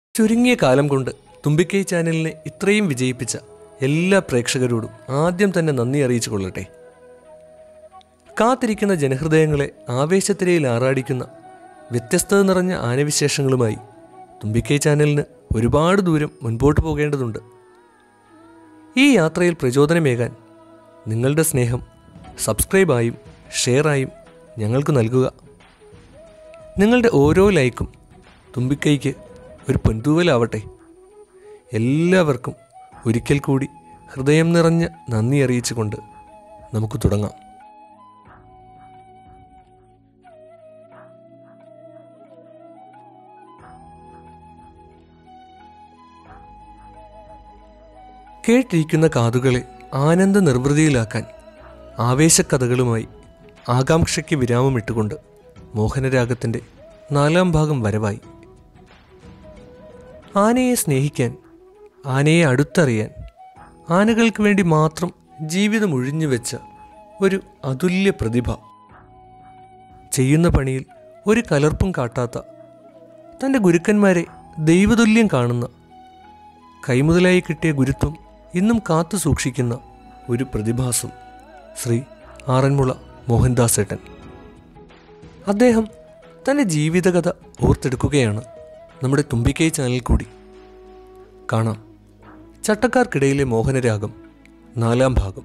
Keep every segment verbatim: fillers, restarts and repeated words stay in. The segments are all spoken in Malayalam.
ചുരുങ്ങിയ കാലം കൊണ്ട് തുമ്പിക്കൈ ചാനലിനെ ഇത്രയും വിജയിപ്പിച്ച എല്ലാ പ്രേക്ഷകരോടും ആദ്യം തന്നെ നന്ദി അറിയിച്ചു കൊള്ളട്ടെ. കാത്തിരിക്കുന്ന ജനഹൃദയങ്ങളെ ആവേശത്തിരയിൽ ആറാടിക്കുന്ന വ്യത്യസ്തത നിറഞ്ഞ ആനവിശേഷങ്ങളുമായി തുമ്പിക്കൈ ചാനലിന് ഒരുപാട് ദൂരം മുൻപോട്ട് പോകേണ്ടതുണ്ട്. ഈ യാത്രയിൽ പ്രചോദനമേകാൻ നിങ്ങളുടെ സ്നേഹം സബ്സ്ക്രൈബായും ഷെയറായും ഞങ്ങൾക്ക് നൽകുക. നിങ്ങളുടെ ഓരോ ലൈക്കും തുമ്പിക്കൈക്ക് ഒരു പൊൻതൂവലാവട്ടെ. എല്ലാവർക്കും ഒരിക്കൽ കൂടി ഹൃദയം നിറഞ്ഞ നന്ദി അറിയിച്ചുകൊണ്ട് നമുക്ക് തുടങ്ങാം. കേട്ടിരിക്കുന്ന കാതുകളെ ആനന്ദ നിർവൃതിയിലാക്കാൻ ആവേശക്കഥകളുമായി ആകാംക്ഷയ്ക്ക് വിരാമമിട്ടുകൊണ്ട് മോഹനരാഗത്തിൻ്റെ നാലാം ഭാഗം വരവായി. ആനയെ സ്നേഹിക്കാൻ, ആനയെ അടുത്തറിയാൻ, ആനകൾക്ക് വേണ്ടി മാത്രം ജീവിതം ഒഴിഞ്ഞുവെച്ച ഒരു അതുല്യ പ്രതിഭ. ചെയ്യുന്ന പണിയിൽ ഒരു കലർപ്പും കാട്ടാത്ത, തൻ്റെ ഗുരുക്കന്മാരെ ദൈവതുല്യം കാണുന്ന, കൈമുതലായി കിട്ടിയ ഗുരുത്വം ഇന്നും കാത്തു സൂക്ഷിക്കുന്ന ഒരു പ്രതിഭാസം ശ്രീ ആറന്മുള മോഹൻദാസ് ഏട്ടൻ. അദ്ദേഹം തൻ്റെ ജീവിതകഥ ഓർത്തെടുക്കുകയാണ് നമ്മുടെ തുമ്പിക്കൈ ചാനൽ കൂടി. കാണാം ചട്ടക്കാർക്കിടയിലെ മോഹനരാഗം നാലാം ഭാഗം.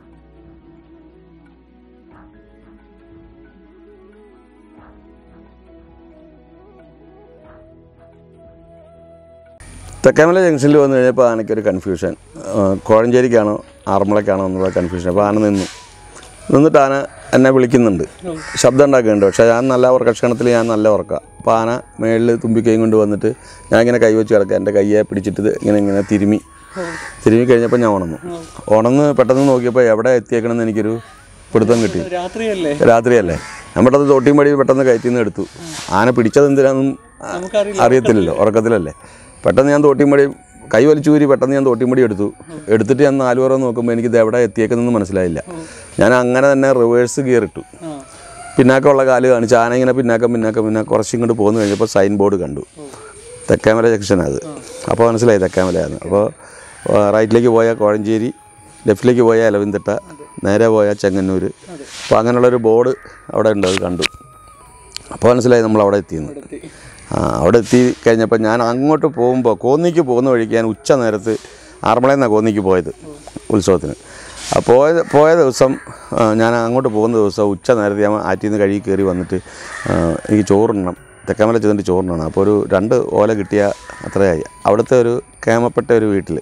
തെക്കാമല ജംഗ്ഷനിൽ വന്നു കഴിഞ്ഞപ്പോൾ ആനയ്ക്കൊരു കൺഫ്യൂഷൻ, കോഴഞ്ചേരിക്കാണോ ആറന്മുളയ്ക്കാണോ എന്നുള്ള കൺഫ്യൂഷൻ. അപ്പോൾ ആന നിന്നു നിന്നിട്ട് ആന എന്നെ വിളിക്കുന്നുണ്ട്, ശബ്ദം ഉണ്ടാക്കുന്നുണ്ട്. പക്ഷേ ഞാൻ നല്ല ഉറക്ക ക്ഷണത്തിൽ ഞാൻ നല്ല ഉറക്കുക. അപ്പോൾ ആന മേളിൽ തുമ്പിക്കൈയും കൊണ്ട് വന്നിട്ട് ഞാൻ ഇങ്ങനെ കൈവച്ച് കിടക്കുക. എൻ്റെ കയ്യെ പിടിച്ചിട്ട് ഇങ്ങനെ ഇങ്ങനെ തിരുമി തിരുമി കഴിഞ്ഞപ്പോൾ ഞാൻ ഉണന്നു. ഉണന്ന് പെട്ടെന്ന് നോക്കിയപ്പോൾ എവിടെ എത്തിയേക്കണമെന്ന് എനിക്കൊരു പിടുത്തം കിട്ടി. രാത്രിയല്ലേ ഞാൻ പെട്ടെന്ന് തോട്ടിയും പടി പെട്ടെന്ന് കയറ്റിൽ നിന്ന് എടുത്തു. ആന പിടിച്ചത് എന്തിനാണെന്നും അറിയത്തില്ലല്ലോ, ഉറക്കത്തിലല്ലേ. പെട്ടെന്ന് ഞാൻ തോട്ടിമടി കൈ വലിച്ചൂരി പെട്ടെന്ന് ഞാൻ തോട്ടിമടി എടുത്തു. എടുത്തിട്ട് ഞാൻ നാല് പേരെ നോക്കുമ്പോൾ എനിക്കിത് എവിടെ എത്തിയേക്കുന്നതെന്ന് മനസ്സിലായില്ല. ഞാൻ അങ്ങനെ തന്നെ റിവേഴ്സ് ഗിയർ ഇട്ടു. പിന്നാക്കമുള്ള കാല് കാണിച്ച് ആന ഇങ്ങനെ പിന്നാക്കം പിന്നാക്കം പിന്നാക്കം കുറച്ചും ഇങ്ങോട്ട് പോകുന്നു കഴിഞ്ഞപ്പോൾ സൈൻ ബോർഡ് കണ്ടു, തെക്കാമല ജംഗ്ഷനാണ് അത്. അപ്പോൾ മനസ്സിലായി തെക്കാമലയാണ്. അപ്പോൾ റൈറ്റിലേക്ക് പോയാൽ കോഴഞ്ചേരി, ലെഫ്റ്റിലേക്ക് പോയാൽ എലവിന്തിട്ട, നേരെ പോയാൽ ചെങ്ങന്നൂർ. അപ്പോൾ അങ്ങനെയുള്ളൊരു ബോർഡ് അവിടെ ഉണ്ട്, അത് കണ്ടു. അപ്പോൾ മനസ്സിലായി നമ്മൾ അവിടെ എത്തിയെന്ന്. ആ അവിടെ എത്തി കഴിഞ്ഞപ്പോൾ ഞാൻ അങ്ങോട്ട് പോകുമ്പോൾ കോന്നിക്ക് പോകുന്ന വഴിക്ക് ഞാൻ ഉച്ച നേരത്ത് ആറന്മുളയിൽ നിന്നാണ് കോന്നിക്ക് പോയത് ഉത്സവത്തിന്. ആ പോയ പോയ ദിവസം ഞാൻ അങ്ങോട്ട് പോകുന്ന ദിവസം ഉച്ച നേരത്തെ ഞാൻ ആറ്റിൽ നിന്ന് കഴുകി കയറി വന്നിട്ട് എനിക്ക് ചോറുണ്ണണം, തെക്കാമല ചെന്നിട്ട് ചോറുണ്ണണം. അപ്പോൾ ഒരു രണ്ട് ഓല കിട്ടിയ അത്രയായി. അവിടുത്തെ ഒരു കേമപ്പെട്ട ഒരു വീട്ടിൽ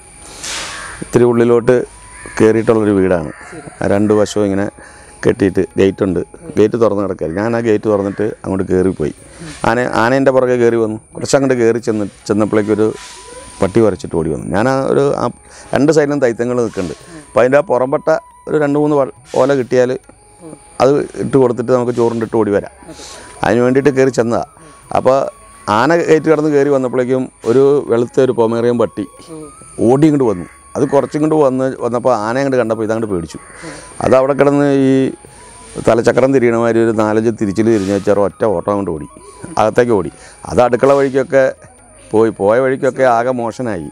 ഇത്തിരി ഉള്ളിലോട്ട് കയറിയിട്ടുള്ളൊരു വീടാണ്. രണ്ട് വശവും ഇങ്ങനെ കെട്ടിയിട്ട് ഗേറ്റുണ്ട്, ഗേറ്റ് തുറന്ന് കിടക്കാറ്. ഞാൻ ആ ഗേറ്റ് തുറന്നിട്ട് അങ്ങോട്ട് കയറിപ്പോയി. ആന ആനേൻ്റെ പുറകെ കയറി വന്നു. കുറച്ചങ്ങോട്ട് കയറി ചെന്ന് ചെന്നപ്പോഴേക്കൊരു പട്ടി വരച്ചിട്ട് ഓടി വന്നു. ഞാൻ ആ ഒരു ആ രണ്ട് സൈഡിലും തൈത്തങ്ങൾ നിൽക്കുന്നുണ്ട്. അപ്പോൾ അതിൻ്റെ ആ പുറംപെട്ട ഒരു രണ്ട് മൂന്ന് ഓല കിട്ടിയാൽ അത് ഇട്ട് കൊടുത്തിട്ട് നമുക്ക് ചോറിൻ്റെ ഓടി വരാം. അതിന് വേണ്ടിയിട്ട് കയറി ചെന്നതാണ്. അപ്പോൾ ആന കയറ്റി കിടന്ന് കയറി വന്നപ്പോഴേക്കും ഒരു വെളുത്ത ഒരു പൊമേറിയൻ പട്ടി ഓടി ഇങ്ങോട്ട് വന്നു. അത് കുറച്ചും കൊണ്ട് വന്ന് വന്നപ്പോൾ ആന അങ്ങോട്ട് കണ്ടപ്പോൾ ഇതങ്ങോട്ട് പേടിച്ചു. അതവിടെ കിടന്ന് ഈ തലച്ചക്രം തിരിയണമാതിരി ഒരു നാലഞ്ച് തിരിച്ചിൽ തിരിഞ്ഞ് വെച്ചാൽ ഒറ്റ ഓട്ടം കൊണ്ട് ഓടി, അകത്തേക്ക് ഓടി. അത് അടുക്കള വഴിക്കൊക്കെ പോയി, പോയ വഴിക്കൊക്കെ ആകെ മോശനായി.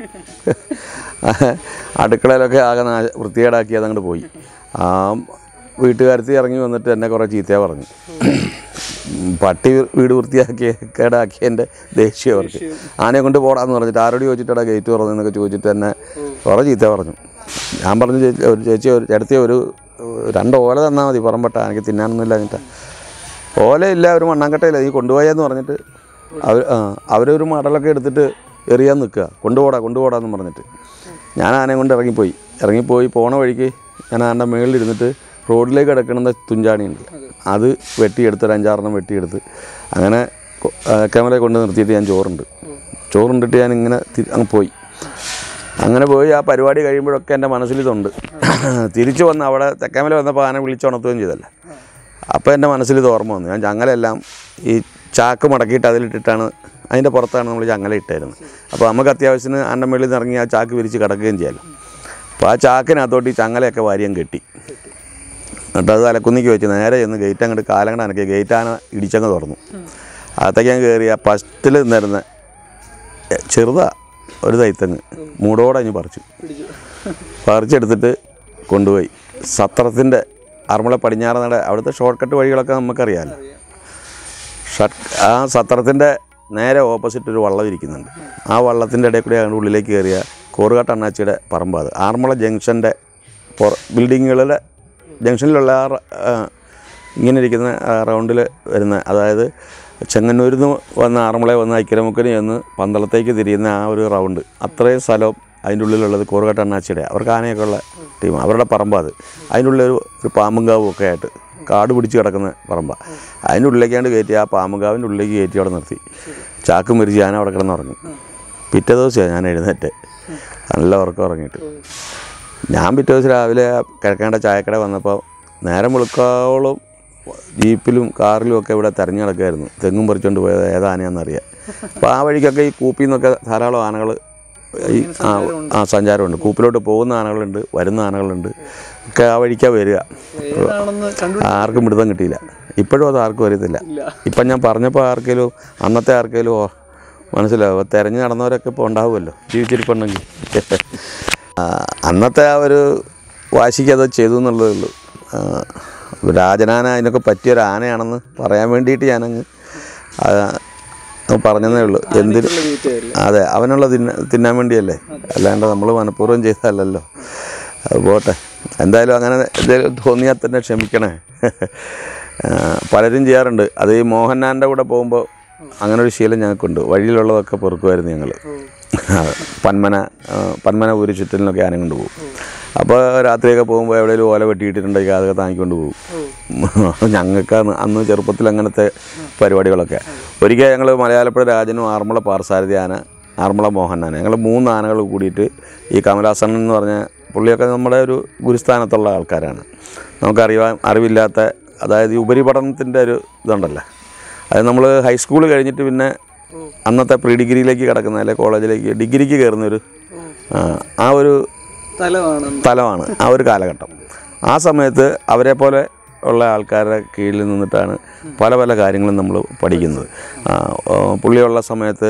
അടുക്കളയിലൊക്കെ ആകെ നാ വൃത്തികേടാക്കി അതങ്ങോട്ട് പോയി. ആ വീട്ടുകാരത്തി ഇറങ്ങി വന്നിട്ട് എന്നെ കുറേ ചീത്തയാ പറഞ്ഞു. പട്ടി വീട് വൃത്തിയാക്കി കേടാക്കിയതിൻ്റെ ദേഷ്യം അവർക്ക്. ആനയെ കൊണ്ട് പോടാന്ന് പറഞ്ഞിട്ട് ആരോട് ചോദിച്ചിട്ടാണ് ഗേറ്റ് തുറന്നതെന്നൊക്കെ ചോദിച്ചിട്ട് എന്നെ കുറേ ചീത്ത പറഞ്ഞു. ഞാൻ പറഞ്ഞു ചേച്ചി ഒരു ചേച്ചി ഒരു ചേട്ടത്തിയ ഒരു രണ്ട് ഓല തന്നാൽ മതി, പുറംപെട്ട എനിക്ക് തിന്നാനൊന്നുമില്ല എന്നിട്ട്. ഓലയില്ല, ഒരു മണ്ണാങ്കട്ടയില്ല, നീ കൊണ്ടുപോയെന്ന് പറഞ്ഞിട്ട് അവർ അവരൊരു മടലൊക്കെ എടുത്തിട്ട് എറിയാൻ നിൽക്കുക. കൊണ്ടുപോടാ കൊണ്ടുപോടാന്ന് പറഞ്ഞിട്ട് ഞാൻ ആനയെ കൊണ്ട് ഇറങ്ങിപ്പോയി. ഇറങ്ങിപ്പോയി പോണ വഴിക്ക് ഞാൻ ആൻ്റെ മുകളിലിരുന്നിട്ട് റോഡിലേക്ക് കിടക്കുന്ന തുഞ്ചാണിയുണ്ട്, അത് വെട്ടിയെടുത്ത് ഒരു അഞ്ചാറെണ്ണം വെട്ടിയെടുത്ത് അങ്ങനെ ക്യാമറയെ കൊണ്ട് നിർത്തിയിട്ട് ഞാൻ ചോറുണ്ട് ചോറുണ്ടിട്ട് ഞാൻ ഇങ്ങനെ അങ്ങ് പോയി. അങ്ങനെ പോയി ആ പരിപാടി കഴിയുമ്പോഴൊക്കെ എൻ്റെ മനസ്സിലിതുണ്ട്. തിരിച്ചു വന്ന് അവിടെ തെക്കാമല വന്നപ്പോൾ ആന വിളിച്ചുണർത്തുകയും ചെയ്തല്ല. അപ്പോൾ എൻ്റെ മനസ്സിലിത് ഓർമ്മ വന്നു. ഞാൻ ചങ്ങലെല്ലാം ഈ ചാക്ക് മടക്കിയിട്ട് അതിലിട്ടിട്ടാണ്, അതിൻ്റെ പുറത്താണ് നമ്മൾ ചങ്ങല ഇട്ടായിരുന്നത്. അപ്പോൾ നമുക്ക് അത്യാവശ്യത്തിന് ആൻ്റെ മുകളിൽ നിന്ന് ഇറങ്ങി ആ ചാക്ക് വിരിച്ച് കിടക്കുകയും ചെയ്യാമല്ലോ. അപ്പോൾ ആ ചാക്കിനകത്തോട്ട് ഈ ചങ്ങലയൊക്കെ വാരിയം കെട്ടി. എന്നിട്ട് അത് തലക്കുന്നിക്ക് വെച്ച് നേരെ ചെന്ന് ഗേറ്റ് അങ്ങോട്ട് കാലങ്ങടെ അനക്കി ഗേറ്റ് ആന ഇടിച്ചങ്ങ് തുറന്നു. അകത്തേക്ക് ഞാൻ കയറി ആ ഫസ്റ്റിൽ നിന്നിരുന്ന ചെറുതാ ഒരു തൈത്തങ്ങ് മൂടോടെ അങ്ങ് പറിച്ചു പറിച്ചെടുത്തിട്ട് കൊണ്ടുപോയി സത്രത്തിൻ്റെ ആറന്മുള പടിഞ്ഞാറ് നട അവിടുത്തെ ഷോർട്ട് കട്ട് വഴികളൊക്കെ നമുക്കറിയാമല്ലോ. ഷട്ട് ആ സത്രത്തിൻ്റെ നേരെ ഓപ്പോസിറ്റ് ഒരു വള്ളം ഇരിക്കുന്നുണ്ട്. ആ വള്ളത്തിൻ്റെ ഇടയിൽ കൂടി അതിൻ്റെ ഉള്ളിലേക്ക് കയറിയ കോറുകാട്ട് അണ്ണാച്ചിയുടെ പറമ്പ്. അത് ആറന്മുള ജംഗ്ഷൻ്റെ പുറ ബിൽഡിങ്ങുകളുടെ ജംഗ്ഷനിലുള്ള ആ ഇങ്ങനെ ഇരിക്കുന്ന റൗണ്ടിൽ വരുന്ന, അതായത് ചെങ്ങന്നൂരിൽ നിന്ന് വന്ന് ആറന്മുളയിൽ വന്ന് ഐക്യരമുക്കിന് ചെന്ന് പന്തളത്തേക്ക് തിരിയുന്ന ആ ഒരു റൗണ്ട്, അത്രയും സ്ഥലവും അതിൻ്റെ ഉള്ളിലുള്ളത് കോറുകാട്ട് അണ്ണാച്ചിയുടെ. അവർക്ക് ആനയൊക്കെ ഉള്ള ടീം, അവരുടെ പറമ്പാണ് അത്. അതിൻ്റെ ഉള്ളിലൊരു ഒരു പാമ്പുംകാവും ഒക്കെ ആയിട്ട് കാട് പിടിച്ച് കിടക്കുന്ന പറമ്പാണ്. അതിൻ്റെ ഉള്ളിലേക്കാണ്ട് കയറ്റി ആ പാമ്പുംകാവിൻ്റെ ഉള്ളിലേക്ക് കയറ്റി അവിടെ നിർത്തി ചാക്കും മരിച്ച് ഞാൻ അവിടെ കിടന്നുറങ്ങി. പിറ്റേ ദിവസമാണ് ഞാൻ എഴുന്നേറ്റ് നല്ല ഉറക്കം ഉറങ്ങിയിട്ട്. ഞാൻ പിറ്റേ ദിവസം രാവിലെ കിഴക്കേണ്ട ചായക്കട വന്നപ്പോൾ നേരം വെളുക്കാവോളം ജീപ്പിലും കാറിലും ഒക്കെ ഇവിടെ തെരഞ്ഞു നടക്കുമായിരുന്നു. തെങ്ങും പറിച്ചുകൊണ്ട് പോയത് ഏതാനയാണെന്നറിയാം. അപ്പോൾ ആ വഴിക്കൊക്കെ ഈ കൂപ്പിൽ നിന്നൊക്കെ ധാരാളം ആനകൾ ഈ ആ ആ സഞ്ചാരമുണ്ട്. കൂപ്പിലോട്ട് പോകുന്ന ആനകളുണ്ട്, വരുന്ന ആനകളുണ്ട്, ഒക്കെ ആ വഴിക്കാണ് വരിക. ആർക്കും പിടുത്തം കിട്ടിയില്ല. ഇപ്പോഴും അത് ആർക്കും അറിയത്തില്ല. ഇപ്പം ഞാൻ പറഞ്ഞപ്പോൾ ആർക്കെങ്കിലും അന്നത്തെ ആർക്കെങ്കിലും മനസ്സിലാവും. തിരഞ്ഞു നടന്നവരൊക്കെ ഇപ്പോൾ ഉണ്ടാവുമല്ലോ ജീവിച്ചിരിപ്പുണ്ടെങ്കിൽ. അന്നത്തെ ആ ഒരു വാശിക്ക് അത് ചെയ്തു എന്നുള്ളതേ ഉള്ളൂ. രാജനാന അതിനൊക്കെ പറ്റിയൊരു ആനയാണെന്ന് പറയാൻ വേണ്ടിയിട്ട് ഞാനങ്ങ് പറഞ്ഞതേ ഉള്ളൂ. എന്തിന്? അതെ, അവനുള്ള തിന്ന തിന്നാൻ വേണ്ടിയല്ലേ, അല്ലാണ്ട് നമ്മൾ മനഃപൂർവ്വം ചെയ്തതല്ലല്ലോ. അത് പോട്ടെ. എന്തായാലും അങ്ങനെ എന്തെങ്കിലും തോന്നിയാൽ തന്നെ ക്ഷമിക്കണേ. പലരും ചെയ്യാറുണ്ട് അത്. ഈ മോഹൻലാലിൻ്റെ കൂടെ പോകുമ്പോൾ അങ്ങനെ ഒരു ശീലം ഞങ്ങൾക്കുണ്ട്. വഴിയിലുള്ളതൊക്കെ പൊറുക്കുമായിരുന്നു ഞങ്ങൾ. പന്മന പന്മന ഊരി ചുറ്റലിനൊക്കെ ആന കൊണ്ട് പോകും. അപ്പോൾ രാത്രിയൊക്കെ പോകുമ്പോൾ എവിടെയെങ്കിലും ഓല വെട്ടിയിട്ടിട്ടുണ്ടെങ്കിൽ അതൊക്കെ താങ്ങിക്കൊണ്ട് പോകും. ഞങ്ങൾക്ക് അന്ന് ചെറുപ്പത്തിൽ അങ്ങനത്തെ പരിപാടികളൊക്കെ. ഒരിക്കൽ ഞങ്ങൾ മലയാളപ്പുഴ രാജനും ആറന്മുള പാർസാരഥി ആന, ആറന്മുള മോഹനാന, ഞങ്ങൾ മൂന്ന് ആനകൾ കൂടിയിട്ട് ഈ കമലാസനൻ എന്ന് പറഞ്ഞ പുള്ളിയൊക്കെ നമ്മുടെ ഒരു ഗുരുസ്ഥാനത്തുള്ള ആൾക്കാരാണ്. നമുക്കറിയാൻ അറിവില്ലാത്ത, അതായത് ഈ ഉപരിപഠനത്തിൻ്റെ ഒരു ഇതുണ്ടല്ലോ, അത് നമ്മൾ ഹൈസ്കൂൾ കഴിഞ്ഞിട്ട് പിന്നെ അന്നത്തെ പ്രീ ഡിഗ്രിയിലേക്ക് കിടക്കുന്ന, അല്ലെങ്കിൽ കോളേജിലേക്ക് ഡിഗ്രിക്ക് കയറുന്നൊരു ആ ഒരു തലമാണ് ആ ഒരു കാലഘട്ടം. ആ സമയത്ത് അവരെ പോലെ ഉള്ള ആൾക്കാരുടെ കീഴിൽ നിന്നിട്ടാണ് പല പല കാര്യങ്ങളും നമ്മൾ പഠിക്കുന്നത്. പുള്ളിയുള്ള സമയത്ത്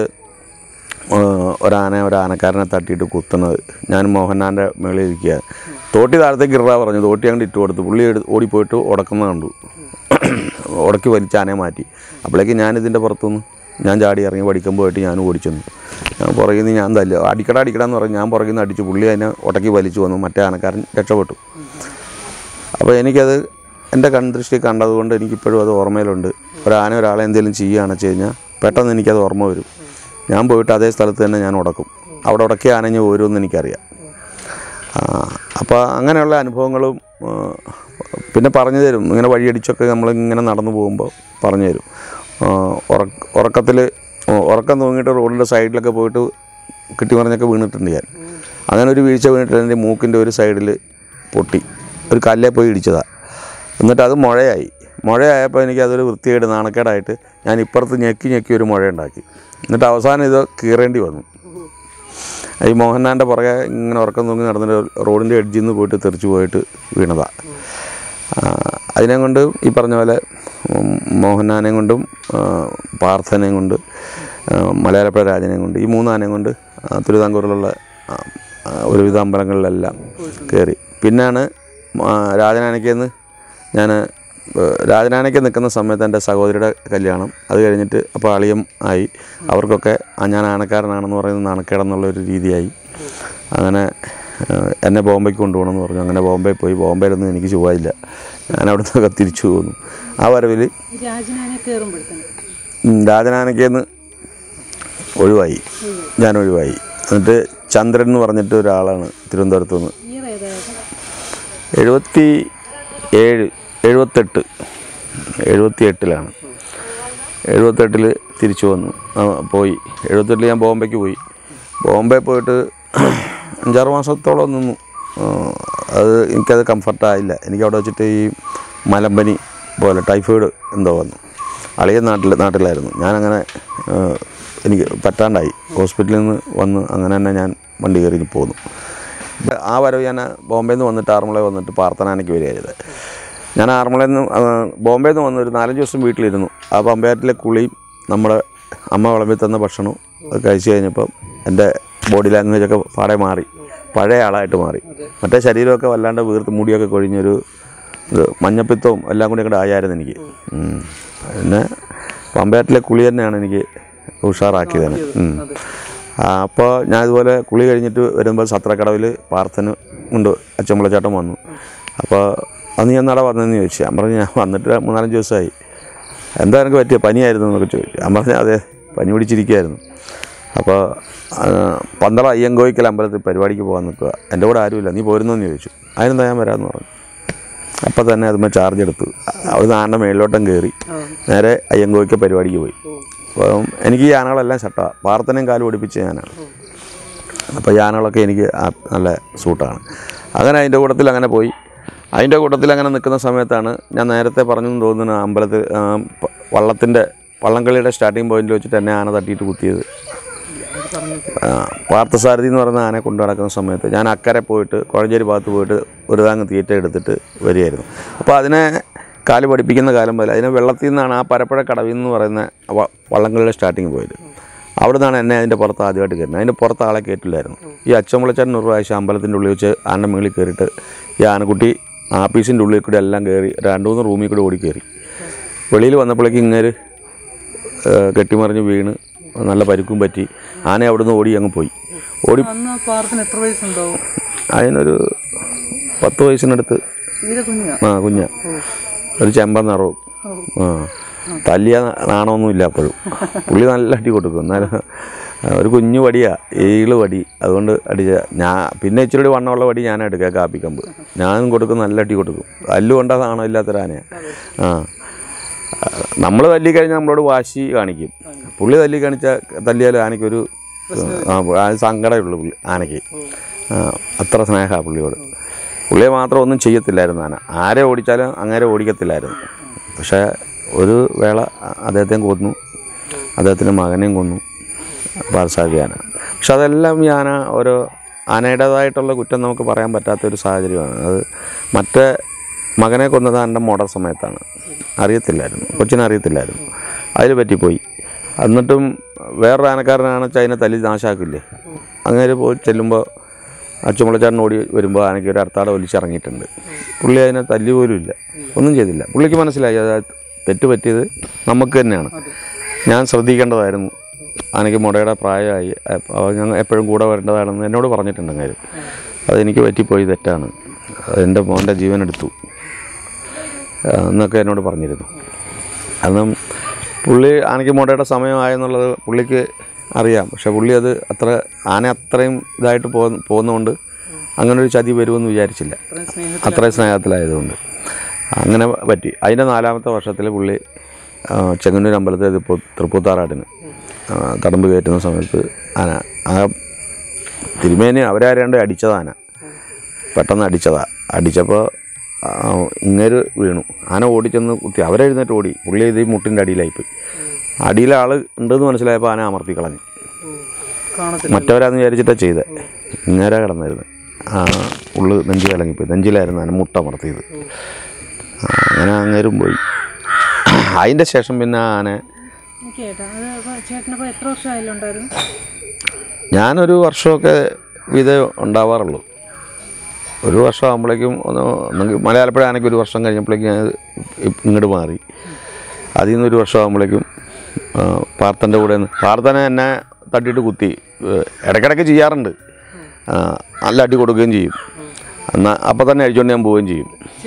ഒരാന ഒരാനക്കാരനെ തട്ടിയിട്ട് കുത്തുന്നത്, ഞാൻ മോഹൻലാലിൻ്റെ മേളിൽ ഇരിക്കുക, തോട്ടി താഴത്തേക്ക് ഇറാ പറഞ്ഞു, തോട്ടി അങ്ങോട്ട് ഇട്ട് കൊടുത്തു. പുള്ളി എടുത്ത് ഓടിപ്പോയിട്ട് ഉടക്കുന്ന കണ്ടു, ഉടക്കി വലിച്ച് ആനയെ മാറ്റി. അപ്പോഴേക്ക് ഞാനിതിൻ്റെ പുറത്തുനിന്ന് ഞാൻ ചാടി ഇറങ്ങി പഠിക്കുമ്പോൾ പോയിട്ട് ഞാൻ ഓടിച്ചെന്നു. ഞാൻ പുറകിൽ നിന്ന് ഞാൻ തല്ല അടിക്കട അടിക്കടാന്ന് പറഞ്ഞ് ഞാൻ പുറകിൽ നിന്ന് അടിച്ചു. പുള്ളി അതിനെ ഉടക്കി വലിച്ചു വന്നു. മറ്റേ ആനക്കാരൻ രക്ഷപ്പെട്ടു. അപ്പോൾ എനിക്കത് എൻ്റെ കൺദൃഷ്ടി കണ്ടതുകൊണ്ട് എനിക്കിപ്പോഴും അത് ഓർമ്മയിലുണ്ട്. ഒരാന ഒരാളെ എന്തെങ്കിലും ചെയ്യുകയാണെന്ന് വെച്ച് കഴിഞ്ഞാൽ പെട്ടെന്ന് എനിക്കത് ഓർമ്മ വരും. ഞാൻ പോയിട്ട് അതേ സ്ഥലത്ത് തന്നെ ഞാൻ ഉടക്കും. അവിടെ ഉടക്കി ആനഞ്ഞ് പോരുമെന്ന് എനിക്കറിയാം. അപ്പോൾ അങ്ങനെയുള്ള അനുഭവങ്ങളും പിന്നെ പറഞ്ഞു തരും. ഇങ്ങനെ വഴിയടിച്ചൊക്കെ നമ്മളിങ്ങനെ നടന്നു പോകുമ്പോൾ പറഞ്ഞു തരും. ഉറക്കത്തിൽ ഉറക്കം തൂങ്ങിയിട്ട് റോഡിൻ്റെ സൈഡിലൊക്കെ പോയിട്ട് കിട്ടി പറഞ്ഞൊക്കെ വീണിട്ടുണ്ട് ഞാൻ. അങ്ങനെ ഒരു വീഴ്ച വീണിട്ട് എൻ്റെ മൂക്കിൻ്റെ ഒരു സൈഡിൽ പൊട്ടി, ഒരു കല്ലേ പോയി ഇടിച്ചതാണ്. എന്നിട്ട് അത് മുഴയായി. മുഴയായപ്പോൾ എനിക്കതൊരു വൃത്തികേട് നാണക്കേടായിട്ട് ഞാൻ ഇപ്പുറത്ത് ഞെക്കി ഞെക്കി ഒരു മുഴയുണ്ടാക്കി. എന്നിട്ട് അവസാനം ഇത് കീറേണ്ടി വന്നു. ഈ മോഹൻലാലിൻ്റെ പുറകെ ഇങ്ങനെ ഉറക്കം തൂങ്ങി നടന്നിട്ട് റോഡിൻ്റെ എഡ്ജിൽ നിന്ന് പോയിട്ട് തെറിച്ച് പോയിട്ട് വീണതാണ്. അതിനെ കൊണ്ട് ഈ പറഞ്ഞ പോലെ മോഹൻലാലിനെയും കൊണ്ടും പാർത്ഥനെയും കൊണ്ട് മലയാളപ്പുഴ രാജനെയും കൊണ്ട് ഈ മൂന്നാനയും കൊണ്ട് തിരുവിതാംകൂറിലുള്ള ഒരുവിധ അമ്പലങ്ങളിലെല്ലാം കയറി. പിന്നെയാണ് രാജനാനയ്ക്കെന്ന് ഞാൻ രാജനാനയ്ക്ക് നിൽക്കുന്ന സമയത്ത് എൻ്റെ സഹോദരിയുടെ കല്യാണം. അത് കഴിഞ്ഞിട്ട് അപ്പോൾ അളിയം ആയി. അവർക്കൊക്കെ ഞാൻ ആനക്കാരനാണെന്ന് പറയുന്നത് നാണക്കേടെന്നുള്ളൊരു രീതിയായി. അങ്ങനെ എന്നെ ബോംബെക്ക് കൊണ്ടുപോകണമെന്ന് പറഞ്ഞു. അങ്ങനെ ബോംബെ പോയി. ബോംബെയിലൊന്നും എനിക്ക് ചുവയില്ല. ഞാൻ അവിടെ നിന്നൊക്കെ തിരിച്ചു പോന്നു. ആ വരവിൽ രാജനാനയ്ക്കെന്ന് ഒഴിവായി, ഞാൻ ഒഴിവായി. എന്നിട്ട് ചന്ദ്രൻ എന്ന് പറഞ്ഞിട്ട് ഒരാളാണ് തിരുവനന്തപുരത്തു നിന്ന് എഴുപത്തി ഏഴ് എഴുപത്തെട്ട് എഴുപത്തി എട്ടിലാണ് എഴുപത്തെട്ടിൽ തിരിച്ചു വന്നു പോയി. എഴുപത്തെട്ടിൽ ഞാൻ ബോംബെക്ക് പോയി. ബോംബെ പോയിട്ട് അഞ്ചാറ് മാസത്തോളം നിന്നു. അത് എനിക്കത് കംഫർട്ടായില്ല. എനിക്കവിടെ വെച്ചിട്ട് ഈ മലമ്പനി പോലെ ടൈഫോയിഡ് എന്തോ വന്നു. അളിയ നാട്ടിൽ നാട്ടിലായിരുന്നു. ഞാനങ്ങനെ എനിക്ക് പറ്റാണ്ടായി. ഹോസ്പിറ്റലിൽ നിന്ന് വന്ന് അങ്ങനെ തന്നെ ഞാൻ വണ്ടി കയറി പോന്നു. ആ വരവ് ഞാൻ ബോംബെയിൽ നിന്ന് വന്നിട്ട് ആറന്മുളയിൽ വന്നിട്ട് പാർത്തനാനയ്ക്ക് വരിക ചെയ്തത്. ഞാൻ ആറന്മുളയിൽ നിന്ന് ബോംബെയിൽ നിന്ന് വന്ന് ഒരു നാലഞ്ച് ദിവസം വീട്ടിലിരുന്നു. ആ പമ്പയാറ്റിലെ കുളിയും നമ്മുടെ അമ്മ വിളമ്പി തന്ന ഭക്ഷണവും കഴിച്ച് കഴിഞ്ഞപ്പം എൻ്റെ ബോഡി ലാംഗ്വേജൊക്കെ പാടെ മാറി, പഴയ ആളായിട്ട് മാറി. മറ്റേ ശരീരമൊക്കെ വല്ലാണ്ട് വീർത്ത് മുടിയൊക്കെ കൊഴിഞ്ഞൊരു ഇത് മഞ്ഞപ്പിത്തവും എല്ലാം കൂടി അങ്ങോട്ട് ആയായിരുന്നു എനിക്ക്. പിന്നെ പമ്പയാറ്റിലെ കുളി തന്നെയാണ് എനിക്ക് ഉഷാറാക്കിയതാണ്. അപ്പോൾ ഞാൻ ഇതുപോലെ കുളി കഴിഞ്ഞിട്ട് വരുമ്പോൾ സത്രക്കടവിൽ പ്രാർത്ഥന ഉണ്ട്, അച്ചമ്പളച്ചാട്ടം വന്നു. അപ്പോൾ അന്ന് ഞാൻ നട വന്നതെന്ന് ചോദിച്ചു. ഞാൻ പറഞ്ഞു ഞാൻ വന്നിട്ട് മൂന്നാലഞ്ച് ദിവസമായി, എന്താ എനിക്ക് പറ്റിയ പനിയായിരുന്നു എന്നൊക്കെ ചോദിച്ചു. ഞാൻ പറഞ്ഞു അതെ പനി പിടിച്ചിരിക്കുകയായിരുന്നു. അപ്പോൾ പന്തള അയ്യങ്കോയ്ക്കൽ അമ്പലത്തിൽ പരിപാടിക്ക് പോകാൻ നിൽക്കുക, എൻ്റെ കൂടെ ആരുമില്ല, നീ പോരുന്നോന്ന് ചോദിച്ചു. അതിനെന്താ ഞാൻ വരാമെന്ന് പറഞ്ഞു. അപ്പം തന്നെ അതുമ്പോൾ ചാർജ് എടുത്തു, അവിടുന്ന് ആൻ്റെ മേളിലോട്ടം കയറി നേരെ അയ്യങ്കോയ്ക്കൽ പരിപാടിക്ക് പോയി. അപ്പം എനിക്ക് ഈ ആനകളെല്ലാം ഷട്ടാണ്, പ്രാർത്ഥനയും കാല് പഠിപ്പിച്ച ഞാനാണ്. അപ്പോൾ ഈ ആനകളൊക്കെ എനിക്ക് നല്ല സൂട്ടാണ്. അങ്ങനെ അതിൻ്റെ കൂട്ടത്തിൽ അങ്ങനെ പോയി. അതിൻ്റെ കൂട്ടത്തിൽ അങ്ങനെ നിൽക്കുന്ന സമയത്താണ് ഞാൻ നേരത്തെ പറഞ്ഞു തോന്നുന്നു അമ്പലത്തിൽ വള്ളത്തിൻ്റെ വള്ളംകളിയുടെ സ്റ്റാർട്ടിങ് പോയിന്റിൽ വെച്ചിട്ട് എന്നെ ആന തട്ടിയിട്ട് കുത്തിയത്. പാർത്ഥസാരഥി എന്ന് പറയുന്ന ആനയെ കൊണ്ടു നടക്കുന്ന സമയത്ത് ഞാൻ അക്കരെ പോയിട്ട് കോഴഞ്ചേരി ഭാഗത്ത് പോയിട്ട് ഒരു താങ്ങ് തീറ്റ എടുത്തിട്ട് വരികയായിരുന്നു. അപ്പോൾ അതിനെ കാല് പഠിപ്പിക്കുന്ന കാലം പോലെ അതിനെ വെള്ളത്തിൽ നിന്നാണ് ആ പരപ്പുഴ കടവിൽ എന്ന് പറയുന്ന വള്ളംകളിയുടെ സ്റ്റാർട്ടിങ് പോയത്. അവിടെ നിന്നാണ് എന്നെ അതിൻ്റെ പുറത്ത് ആദ്യമായിട്ട് കയറുന്നത്. അതിൻ്റെ പുറത്ത് ആളെ കയറ്റില്ലായിരുന്നു. ഈ അച്ചമ്പളച്ചാൻ ഒരു പ്രാവശ്യം അമ്പലത്തിൻ്റെ ഉള്ളിൽ വെച്ച് ആൻ്റെ മുകളിൽ കയറിയിട്ട് ഈ ആനക്കുട്ടി ആപ്പീസിൻ്റെ ഉള്ളിൽ കൂടി എല്ലാം കയറി രണ്ട് മൂന്ന് റൂമിൽ കൂടി ഓടി കയറി. വെളിയിൽ വന്നപ്പോഴേക്കും ഇങ്ങേര് കെട്ടിമറിഞ്ഞ് വീണ് നല്ല പരിക്കും പറ്റി. ആന അവിടുന്ന് ഓടി അങ്ങ് പോയി. ഓടി എത്ര വയസ്സുണ്ടാവും? അതിനൊരു പത്ത് വയസ്സിനടുത്ത്. ആ കുഞ്ഞ, ഒരു ചെമ്പൻ നിറവും. ആ തല്ലിയ നാണമൊന്നുമില്ല അപ്പോഴും. പുള്ളി നല്ല അടി കൊടുക്കും. എന്നാലും ഒരു കുഞ്ഞു വടിയാ, ഏഴ് വടി, അതുകൊണ്ട് അടിച്ച ഞാൻ. പിന്നെ ഇച്ചിരി വണ്ണമുള്ള വടി ഞാൻ എടുക്കുക, കാപ്പിക്കമ്പ് ഞാനും കൊടുക്കും, നല്ല അടി കൊടുക്കും. തല്ലുകൊണ്ടാ നാണം ഇല്ലാത്തൊരാനയാണ്. ആ നമ്മൾ തല്ലിക്കഴിഞ്ഞാൽ നമ്മളോട് വാശി കാണിക്കും. പുള്ളി തല്ലി കാണിച്ചാൽ തല്ലിയാൽ ആനയ്ക്കൊരു സങ്കടമുള്ളൂ പുള്ളി ആനയ്ക്ക്. അത്ര സ്നേഹമാണ് പുള്ളിയോട്. പുള്ളിയെ മാത്രം ഒന്നും ചെയ്യത്തില്ലായിരുന്നു ആന. ആരെ ഓടിച്ചാലും അങ്ങനെ ഓടിക്കത്തില്ലായിരുന്നു. പക്ഷേ ഒരു വേള അദ്ദേഹത്തെയും കൊന്നു, അദ്ദേഹത്തിൻ്റെ മകനെയും കൊന്നു പാർസാദിയാന. പക്ഷെ അതെല്ലാം ഈ ആന ഓരോ ആനയുടേതായിട്ടുള്ള കുറ്റം നമുക്ക് പറയാൻ പറ്റാത്തൊരു സാഹചര്യമാണ്. അത് മറ്റേ മകനെ കൊന്നത് എൻ്റെ മോഡൽ സമയത്താണ്. അറിയത്തില്ലായിരുന്നു, കൊച്ചിനെ അറിയത്തില്ലായിരുന്നു. അതിൽ പറ്റിപ്പോയി. എന്നിട്ടും വേറൊരു ആനക്കാരനാണ് അതിനെ തല്ലി നാശാക്കില്ലേ. അങ്ങനെ പോയി ചെല്ലുമ്പോൾ അച്ചുമുളച്ചാട്ടൻ ഓടി വരുമ്പോൾ ആനയ്ക്ക് ഒരു അർത്താട ഒലിച്ചിറങ്ങിയിട്ടുണ്ട്. പുള്ളി അതിനെ തല്ലി പോലും ഇല്ല, ഒന്നും ചെയ്തില്ല. പുള്ളിക്ക് മനസ്സിലായി അത് തെറ്റ് പറ്റിയത് നമുക്ക് തന്നെയാണ്. ഞാൻ ശ്രദ്ധിക്കേണ്ടതായിരുന്നു. ആനയ്ക്ക് മുടയുടെ പ്രായമായി, ഞങ്ങൾ എപ്പോഴും കൂടെ വരേണ്ടതാണെന്ന് എന്നോട് പറഞ്ഞിട്ടുണ്ട്. അങ്ങനെ അതെനിക്ക് പറ്റിപ്പോയി, തെറ്റാണ്, എൻ്റെ മോൻ്റെ ജീവൻ എടുത്തു എന്നൊക്കെ എന്നോട് പറഞ്ഞിരുന്നു. അന്നും പുള്ളി ആനയ്ക്ക് മുടയുടെ സമയമായെന്നുള്ളത് പുള്ളിക്ക് അറിയാം. പക്ഷെ പുള്ളി അത് അത്ര ആന അത്രയും ഇതായിട്ട് പോ പോകുന്നതുകൊണ്ട് അങ്ങനൊരു ചതി വരുമെന്ന് വിചാരിച്ചില്ല, അത്രയും സ്നേഹത്തിലായതുകൊണ്ട്. അങ്ങനെ പറ്റി. അതിൻ്റെ നാലാമത്തെ വർഷത്തിൽ പുള്ളി ചെങ്ങന്നൂർ അമ്പലത്തിൽ ഇതിപ്പോൾ തൃപ്പൂത്താറാട്ടിന് തടമ്പ് കയറ്റുന്ന സമയത്ത് ആന ആ തിരുമേനി അവരാരാണ്ട് അടിച്ചതാന, പെട്ടെന്ന് അടിച്ചതാണ്. അടിച്ചപ്പോൾ ഇങ്ങേര് വീണു. ആന ഓടിച്ചെന്ന് കുത്തി, അവരെഴുന്നേറ്റ് ഓടി. പുള്ളി ഇത് മുട്ടിൻ്റെ അടിയിലായിപ്പോയി. അടിയിലെ ആൾ ഉണ്ടെന്ന് മനസ്സിലായപ്പോൾ ആന അമർത്തി കളഞ്ഞു. മറ്റവരാന്ന് വിചാരിച്ചിട്ടാണ് ചെയ്തത്. ഇങ്ങേരാ കിടന്നായിരുന്നു. ആ ഉള്ളു നെഞ്ചി കലങ്ങിപ്പോയി. നെഞ്ചിലായിരുന്നു ആന മുട്ടമർത്തിയത്. അങ്ങനെ അങ്ങേരും പോയി. അതിൻ്റെ ശേഷം പിന്നെ ആന ഞാനൊരു വർഷമൊക്കെ ഇത് ഉണ്ടാവാറുള്ളൂ. ഒരു വർഷം ആകുമ്പോഴേക്കും ഒന്ന് മലയാളപ്പുഴ ആനയ്ക്ക് ഒരു വർഷം കഴിഞ്ഞപ്പോഴേക്കും ഞാൻ ഇങ്ങോട്ട് മാറി. അതിൽ നിന്നൊരു വർഷം ആകുമ്പോഴേക്കും പാർത്തൻ്റെ കൂടെ പാർത്തനെ എന്നെ തട്ടിയിട്ട് കുത്തി. ഇടയ്ക്കിടയ്ക്ക് ചെയ്യാറുണ്ട്, നല്ല അടി കൊടുക്കുകയും ചെയ്യും. എന്നാൽ അപ്പം തന്നെ അഴിച്ചുകൊണ്ട് ഞാൻ പോവുകയും ചെയ്യും.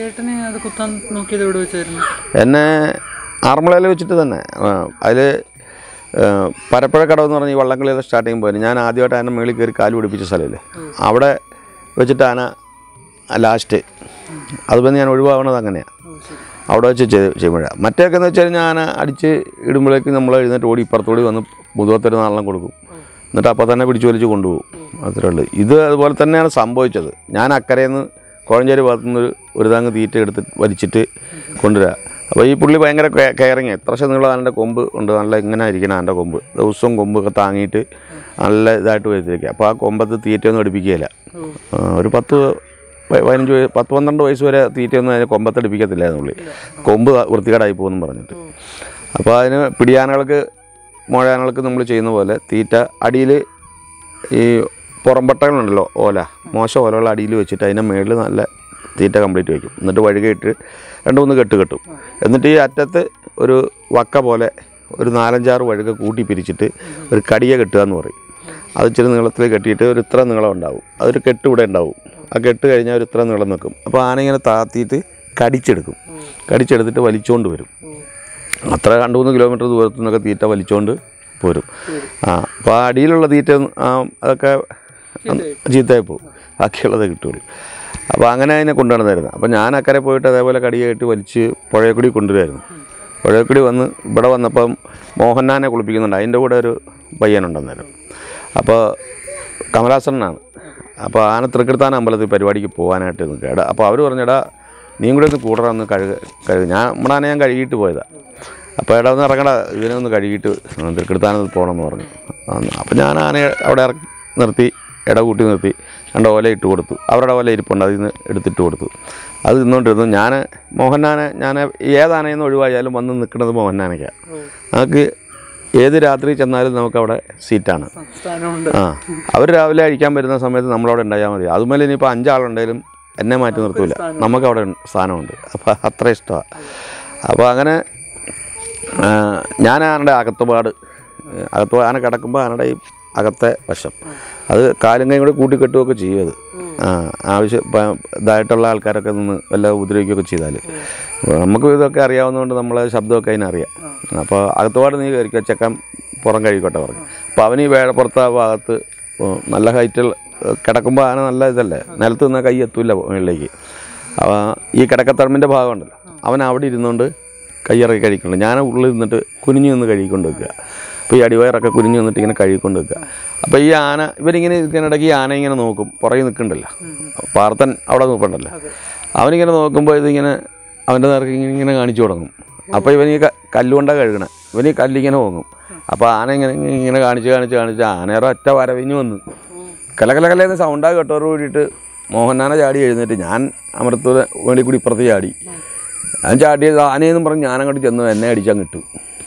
എന്നെ ആറന്മുളയിൽ വെച്ചിട്ട് തന്നെ. അതിൽ പരപ്പുഴ കടവെന്ന് പറഞ്ഞ് ഈ വള്ളംകളിയുടെ സ്റ്റാർട്ടിങ് പോയി. ഞാൻ ആദ്യമായിട്ട് ആന മേളിൽ കയറി കാല് പിടിപ്പിച്ച സ്ഥലമില്ലേ, അവിടെ വെച്ചിട്ട് ആന ലാസ്റ്റ്. അതുപോലെ ഞാൻ ഒഴിവാകണത് അങ്ങനെയാണ്, അവിടെ വെച്ച് ചെയ്യുമ്പോഴ. മറ്റേക്കെ എന്ന് വെച്ച് കഴിഞ്ഞാൽ ആന അടിച്ച് ഇടുമ്പോഴേക്കും നമ്മൾ എഴുന്നേറ്റ് ഓടി ഇപ്പുറത്തോടി വന്ന് മുതുകത്തൊരു നാളെ കൊടുക്കും. എന്നിട്ട് അപ്പോൾ തന്നെ പിടിച്ചു വലിച്ച് കൊണ്ടുപോകും. അത്രേ ഉള്ളൂ. ഇത് അതുപോലെ തന്നെയാണ് സംഭവിച്ചത്. ഞാൻ അക്കരയിൽ നിന്ന് കോഴഞ്ചേരി ഭാഗത്തുനിന്ന് ഒരു താങ്ങ് തീറ്റ എടുത്ത് വലിച്ചിട്ട് കൊണ്ടുവരിക. അപ്പോൾ ഈ പുള്ളി ഭയങ്കര കെയറിങ്. എത്ര നീളം ആൻ്റെ കൊമ്പ് ഉണ്ട്, നല്ല ഇങ്ങനെ ഇരിക്കണം ആൻ്റെ കൊമ്പ്. ദിവസവും കൊമ്പൊക്കെ താങ്ങിയിട്ട് നല്ല ഇതായിട്ട് വരുത്തിരിക്കുക. അപ്പോൾ ആ കൊമ്പത്ത് തീറ്റയൊന്നും അടുപ്പിക്കുകയില്ല. ഒരു പത്ത് പതിനഞ്ച് വയസ്സ് പത്ത് പന്ത്രണ്ട് വയസ്സ് വരെ തീറ്റയൊന്നും അതിന് കൊമ്പത്തടിപ്പിക്കത്തില്ലായിരുന്നു പുള്ളി, കൊമ്പ് വൃത്തികേടായി പോകുമെന്ന് പറഞ്ഞിട്ട്. അപ്പോൾ അതിന് പിടിയാനകൾക്ക് മുഴയാനകൾക്ക് നമ്മൾ ചെയ്യുന്ന പോലെ തീറ്റ അടിയിൽ ഈ പുറംപട്ടകളുണ്ടല്ലോ ഓല മോശം ഓലകൾ അടിയിൽ വെച്ചിട്ട് അതിൻ്റെ മേളിൽ നല്ല തീറ്റ കംപ്ലീറ്റ് വയ്ക്കും. എന്നിട്ട് വഴുകയിട്ട് രണ്ട് മൂന്ന് കെട്ട് കെട്ടും. എന്നിട്ട് ഈ അറ്റത്ത് ഒരു വക്ക പോലെ ഒരു നാലഞ്ചാറ് വഴുക കൂട്ടി പിരിച്ചിട്ട് ഒരു കടിയ കെട്ടുക എന്ന് പറയും. അത് ഇച്ചിരി നീളത്തിൽ കെട്ടിയിട്ട് ഒരു ഇത്ര നീളം ഉണ്ടാവും. അതൊരു കെട്ട് ഇവിടെ ഉണ്ടാവും. ആ കെട്ട് കഴിഞ്ഞാൽ ഒരു ഇത്ര നീളം നിൽക്കും. അപ്പോൾ ആന ഇങ്ങനെ താത്തിയിട്ട് കടിച്ചെടുക്കും. കടിച്ചെടുത്തിട്ട് വലിച്ചുകൊണ്ട് വരും. അത്ര രണ്ട് മൂന്ന് കിലോമീറ്റർ ദൂരത്തു നിന്നൊക്കെ തീറ്റ വലിച്ചുകൊണ്ട് പോരും. ആ അപ്പോൾ ആ അടിയിലുള്ള തീറ്റ അതൊക്കെ ചീത്തയായി പോകും. ബാക്കിയുള്ളത് കിട്ടുള്ളൂ. അപ്പോൾ അങ്ങനെ അതിനെ കൊണ്ടുവന്നായിരുന്നു. അപ്പോൾ ഞാൻ അക്കരെ പോയിട്ട് അതേപോലെ കടിയായിട്ട് വലിച്ച് പുഴയക്കുടി കൊണ്ടുവരുമായിരുന്നു. പുഴയക്കുടി വന്ന് ഇവിടെ വന്നപ്പം മോഹൻനാനെ കുളിപ്പിക്കുന്നുണ്ട്. അതിൻ്റെ കൂടെ ഒരു പയ്യനുണ്ടെന്നേരം. അപ്പോൾ കമലാസനാണ്. അപ്പോൾ ആന തൃക്കൃത്താന അമ്പലത്തിൽ പരിപാടിക്ക് പോകാനായിട്ട് നിൽക്കുക. അപ്പോൾ അവർ പറഞ്ഞെടാ നീ കൂടെ ഒന്ന് കൂടറ ഒന്ന് കഴുക കഴുകുക ഞാൻ നമ്മുടെ ആന ഞാൻ കഴുകിയിട്ട് പോയതാണ്. അപ്പോൾ എടാ ഒന്ന് ഇറങ്ങടാ ഇതിനെ ഒന്ന് കഴുകിയിട്ട് തൃക്കൃത്താനത്തിൽ പോകണമെന്ന് പറഞ്ഞു. അപ്പോൾ ഞാൻ ആനയെ അവിടെ ഇറക്കി നിർത്തി ഇട കൂട്ടി നിർത്തി രണ്ട് ഓല ഇട്ട് കൊടുത്തു. അവരുടെ ഓല ഇരിപ്പുണ്ട്, അതിൽ നിന്ന് എടുത്തിട്ട് കൊടുത്തു. അത് തിന്നുകൊണ്ടിരുന്നു. ഞാൻ മോഹൻനാനെ ഞാൻ ഏതാനയെന്ന് ഒഴിവായാലും വന്ന് നിൽക്കുന്നത് മോഹൻനാനയ്ക്കാണ്. നമുക്ക് ഏത് രാത്രി ചെന്നാലും നമുക്കവിടെ സീറ്റാണ്. ആ അവർ രാവിലെ അഴിക്കാൻ വരുന്ന സമയത്ത് നമ്മളവിടെ ഉണ്ടായാൽ മതി. അതുമേലെ ഇനിയിപ്പോൾ അഞ്ചാളുണ്ടെങ്കിലും എന്നെ മാറ്റി നിർത്തില്ല, നമുക്കവിടെ സ്ഥാനമുണ്ട്. അപ്പോൾ അത്ര ഇഷ്ടമാണ്. അപ്പോൾ അങ്ങനെ ഞാൻ ആനയുടെ അകത്തുപാട് അകത്ത് ആന കിടക്കുമ്പോൾ ആനയുടെ ഈ അകത്തെ വശം അത് കാലും കൈയും കൂടെ കൂട്ടിക്കെട്ടുകയൊക്കെ ചെയ്യും. അത് ആ ആവശ്യം ഇതായിട്ടുള്ള ആൾക്കാരൊക്കെ നിന്ന് വല്ല ഉപദ്രവിക്കുകയൊക്കെ ചെയ്താൽ നമുക്ക് ഇതൊക്കെ അറിയാവുന്നതുകൊണ്ട് നമ്മളെ ശബ്ദമൊക്കെ അതിനറിയാം. അപ്പോൾ അകത്തുപാട് നീ കയറിക്കുക ചെക്കൻ പുറം കഴിക്കട്ടെ പറഞ്ഞു. അപ്പോൾ അവന് ഈ വേഴപ്പുറത്ത് ആ ഭാഗത്ത് നല്ല ഹൈറ്റിൽ കിടക്കുമ്പോൾ ആന നല്ല ഇതല്ലേ, നിലത്ത് നിന്നാൽ കൈ എത്തൂല്ല മുകളിലേക്ക്. അപ്പോൾ ഈ കിടക്കത്തടമ്പിൻ്റെ ഭാഗമുണ്ടല്ലോ അവൻ അവിടെ ഇരുന്നുകൊണ്ട് കൈയിറക്കി കഴിക്കുന്നുണ്ട്. ഞാൻ ഉള്ളിൽ നിന്നിട്ട് കുനിഞ്ഞു നിന്ന് കഴുകിക്കൊണ്ട് വെക്കുക. അപ്പോൾ ഈ അടിവയറൊക്കെ കുനിഞ്ഞു നിന്നിട്ട് ഇങ്ങനെ കഴുകിക്കൊണ്ട് വെക്കുക. അപ്പോൾ ഈ ആന ഇവരിങ്ങനെ ഇരിക്കാനിടയ്ക്ക് ഈ ആന ഇങ്ങനെ നോക്കും. പുറകെ നിൽക്കണ്ടല്ലോ, പാർത്തൻ അവിടെ നോക്കണ്ടല്ലോ. അവനിങ്ങനെ നോക്കുമ്പോൾ ഇതിങ്ങനെ അവൻ്റെ നേർക്ക് ഇങ്ങനെ ഇങ്ങനെ കാണിച്ചു തുടങ്ങും. അപ്പോൾ ഇവൻ ഈ കല്ലുകൊണ്ടാണ് കഴുകണേ. ഇവൻ ഈ കല്ലിങ്ങനെ പോങ്ങും. അപ്പോൾ ആന ഇങ്ങനെ ഇങ്ങനെ കാണിച്ച് കാണിച്ച് കാണിച്ച് ആനയുടെ ഒറ്റ വരവിഞ്ഞ് വന്ന് കലകലകലേന്ന് സൗണ്ടായി കേട്ടോട് കൂടിയിട്ട് മോഹൻനാന ചാടി എഴുന്നേറ്റ് ഞാൻ അമൃത്തൂര് വേണ്ടി കൂടി ഇപ്പുറത്ത് ചാടി. ഞാൻ ചാടിയത് ആനയെന്നും പറഞ്ഞ് ഞാനങ്ങോട്ട് ചെന്ന് എന്നെ അടിച്ചാൽ കിട്ടും.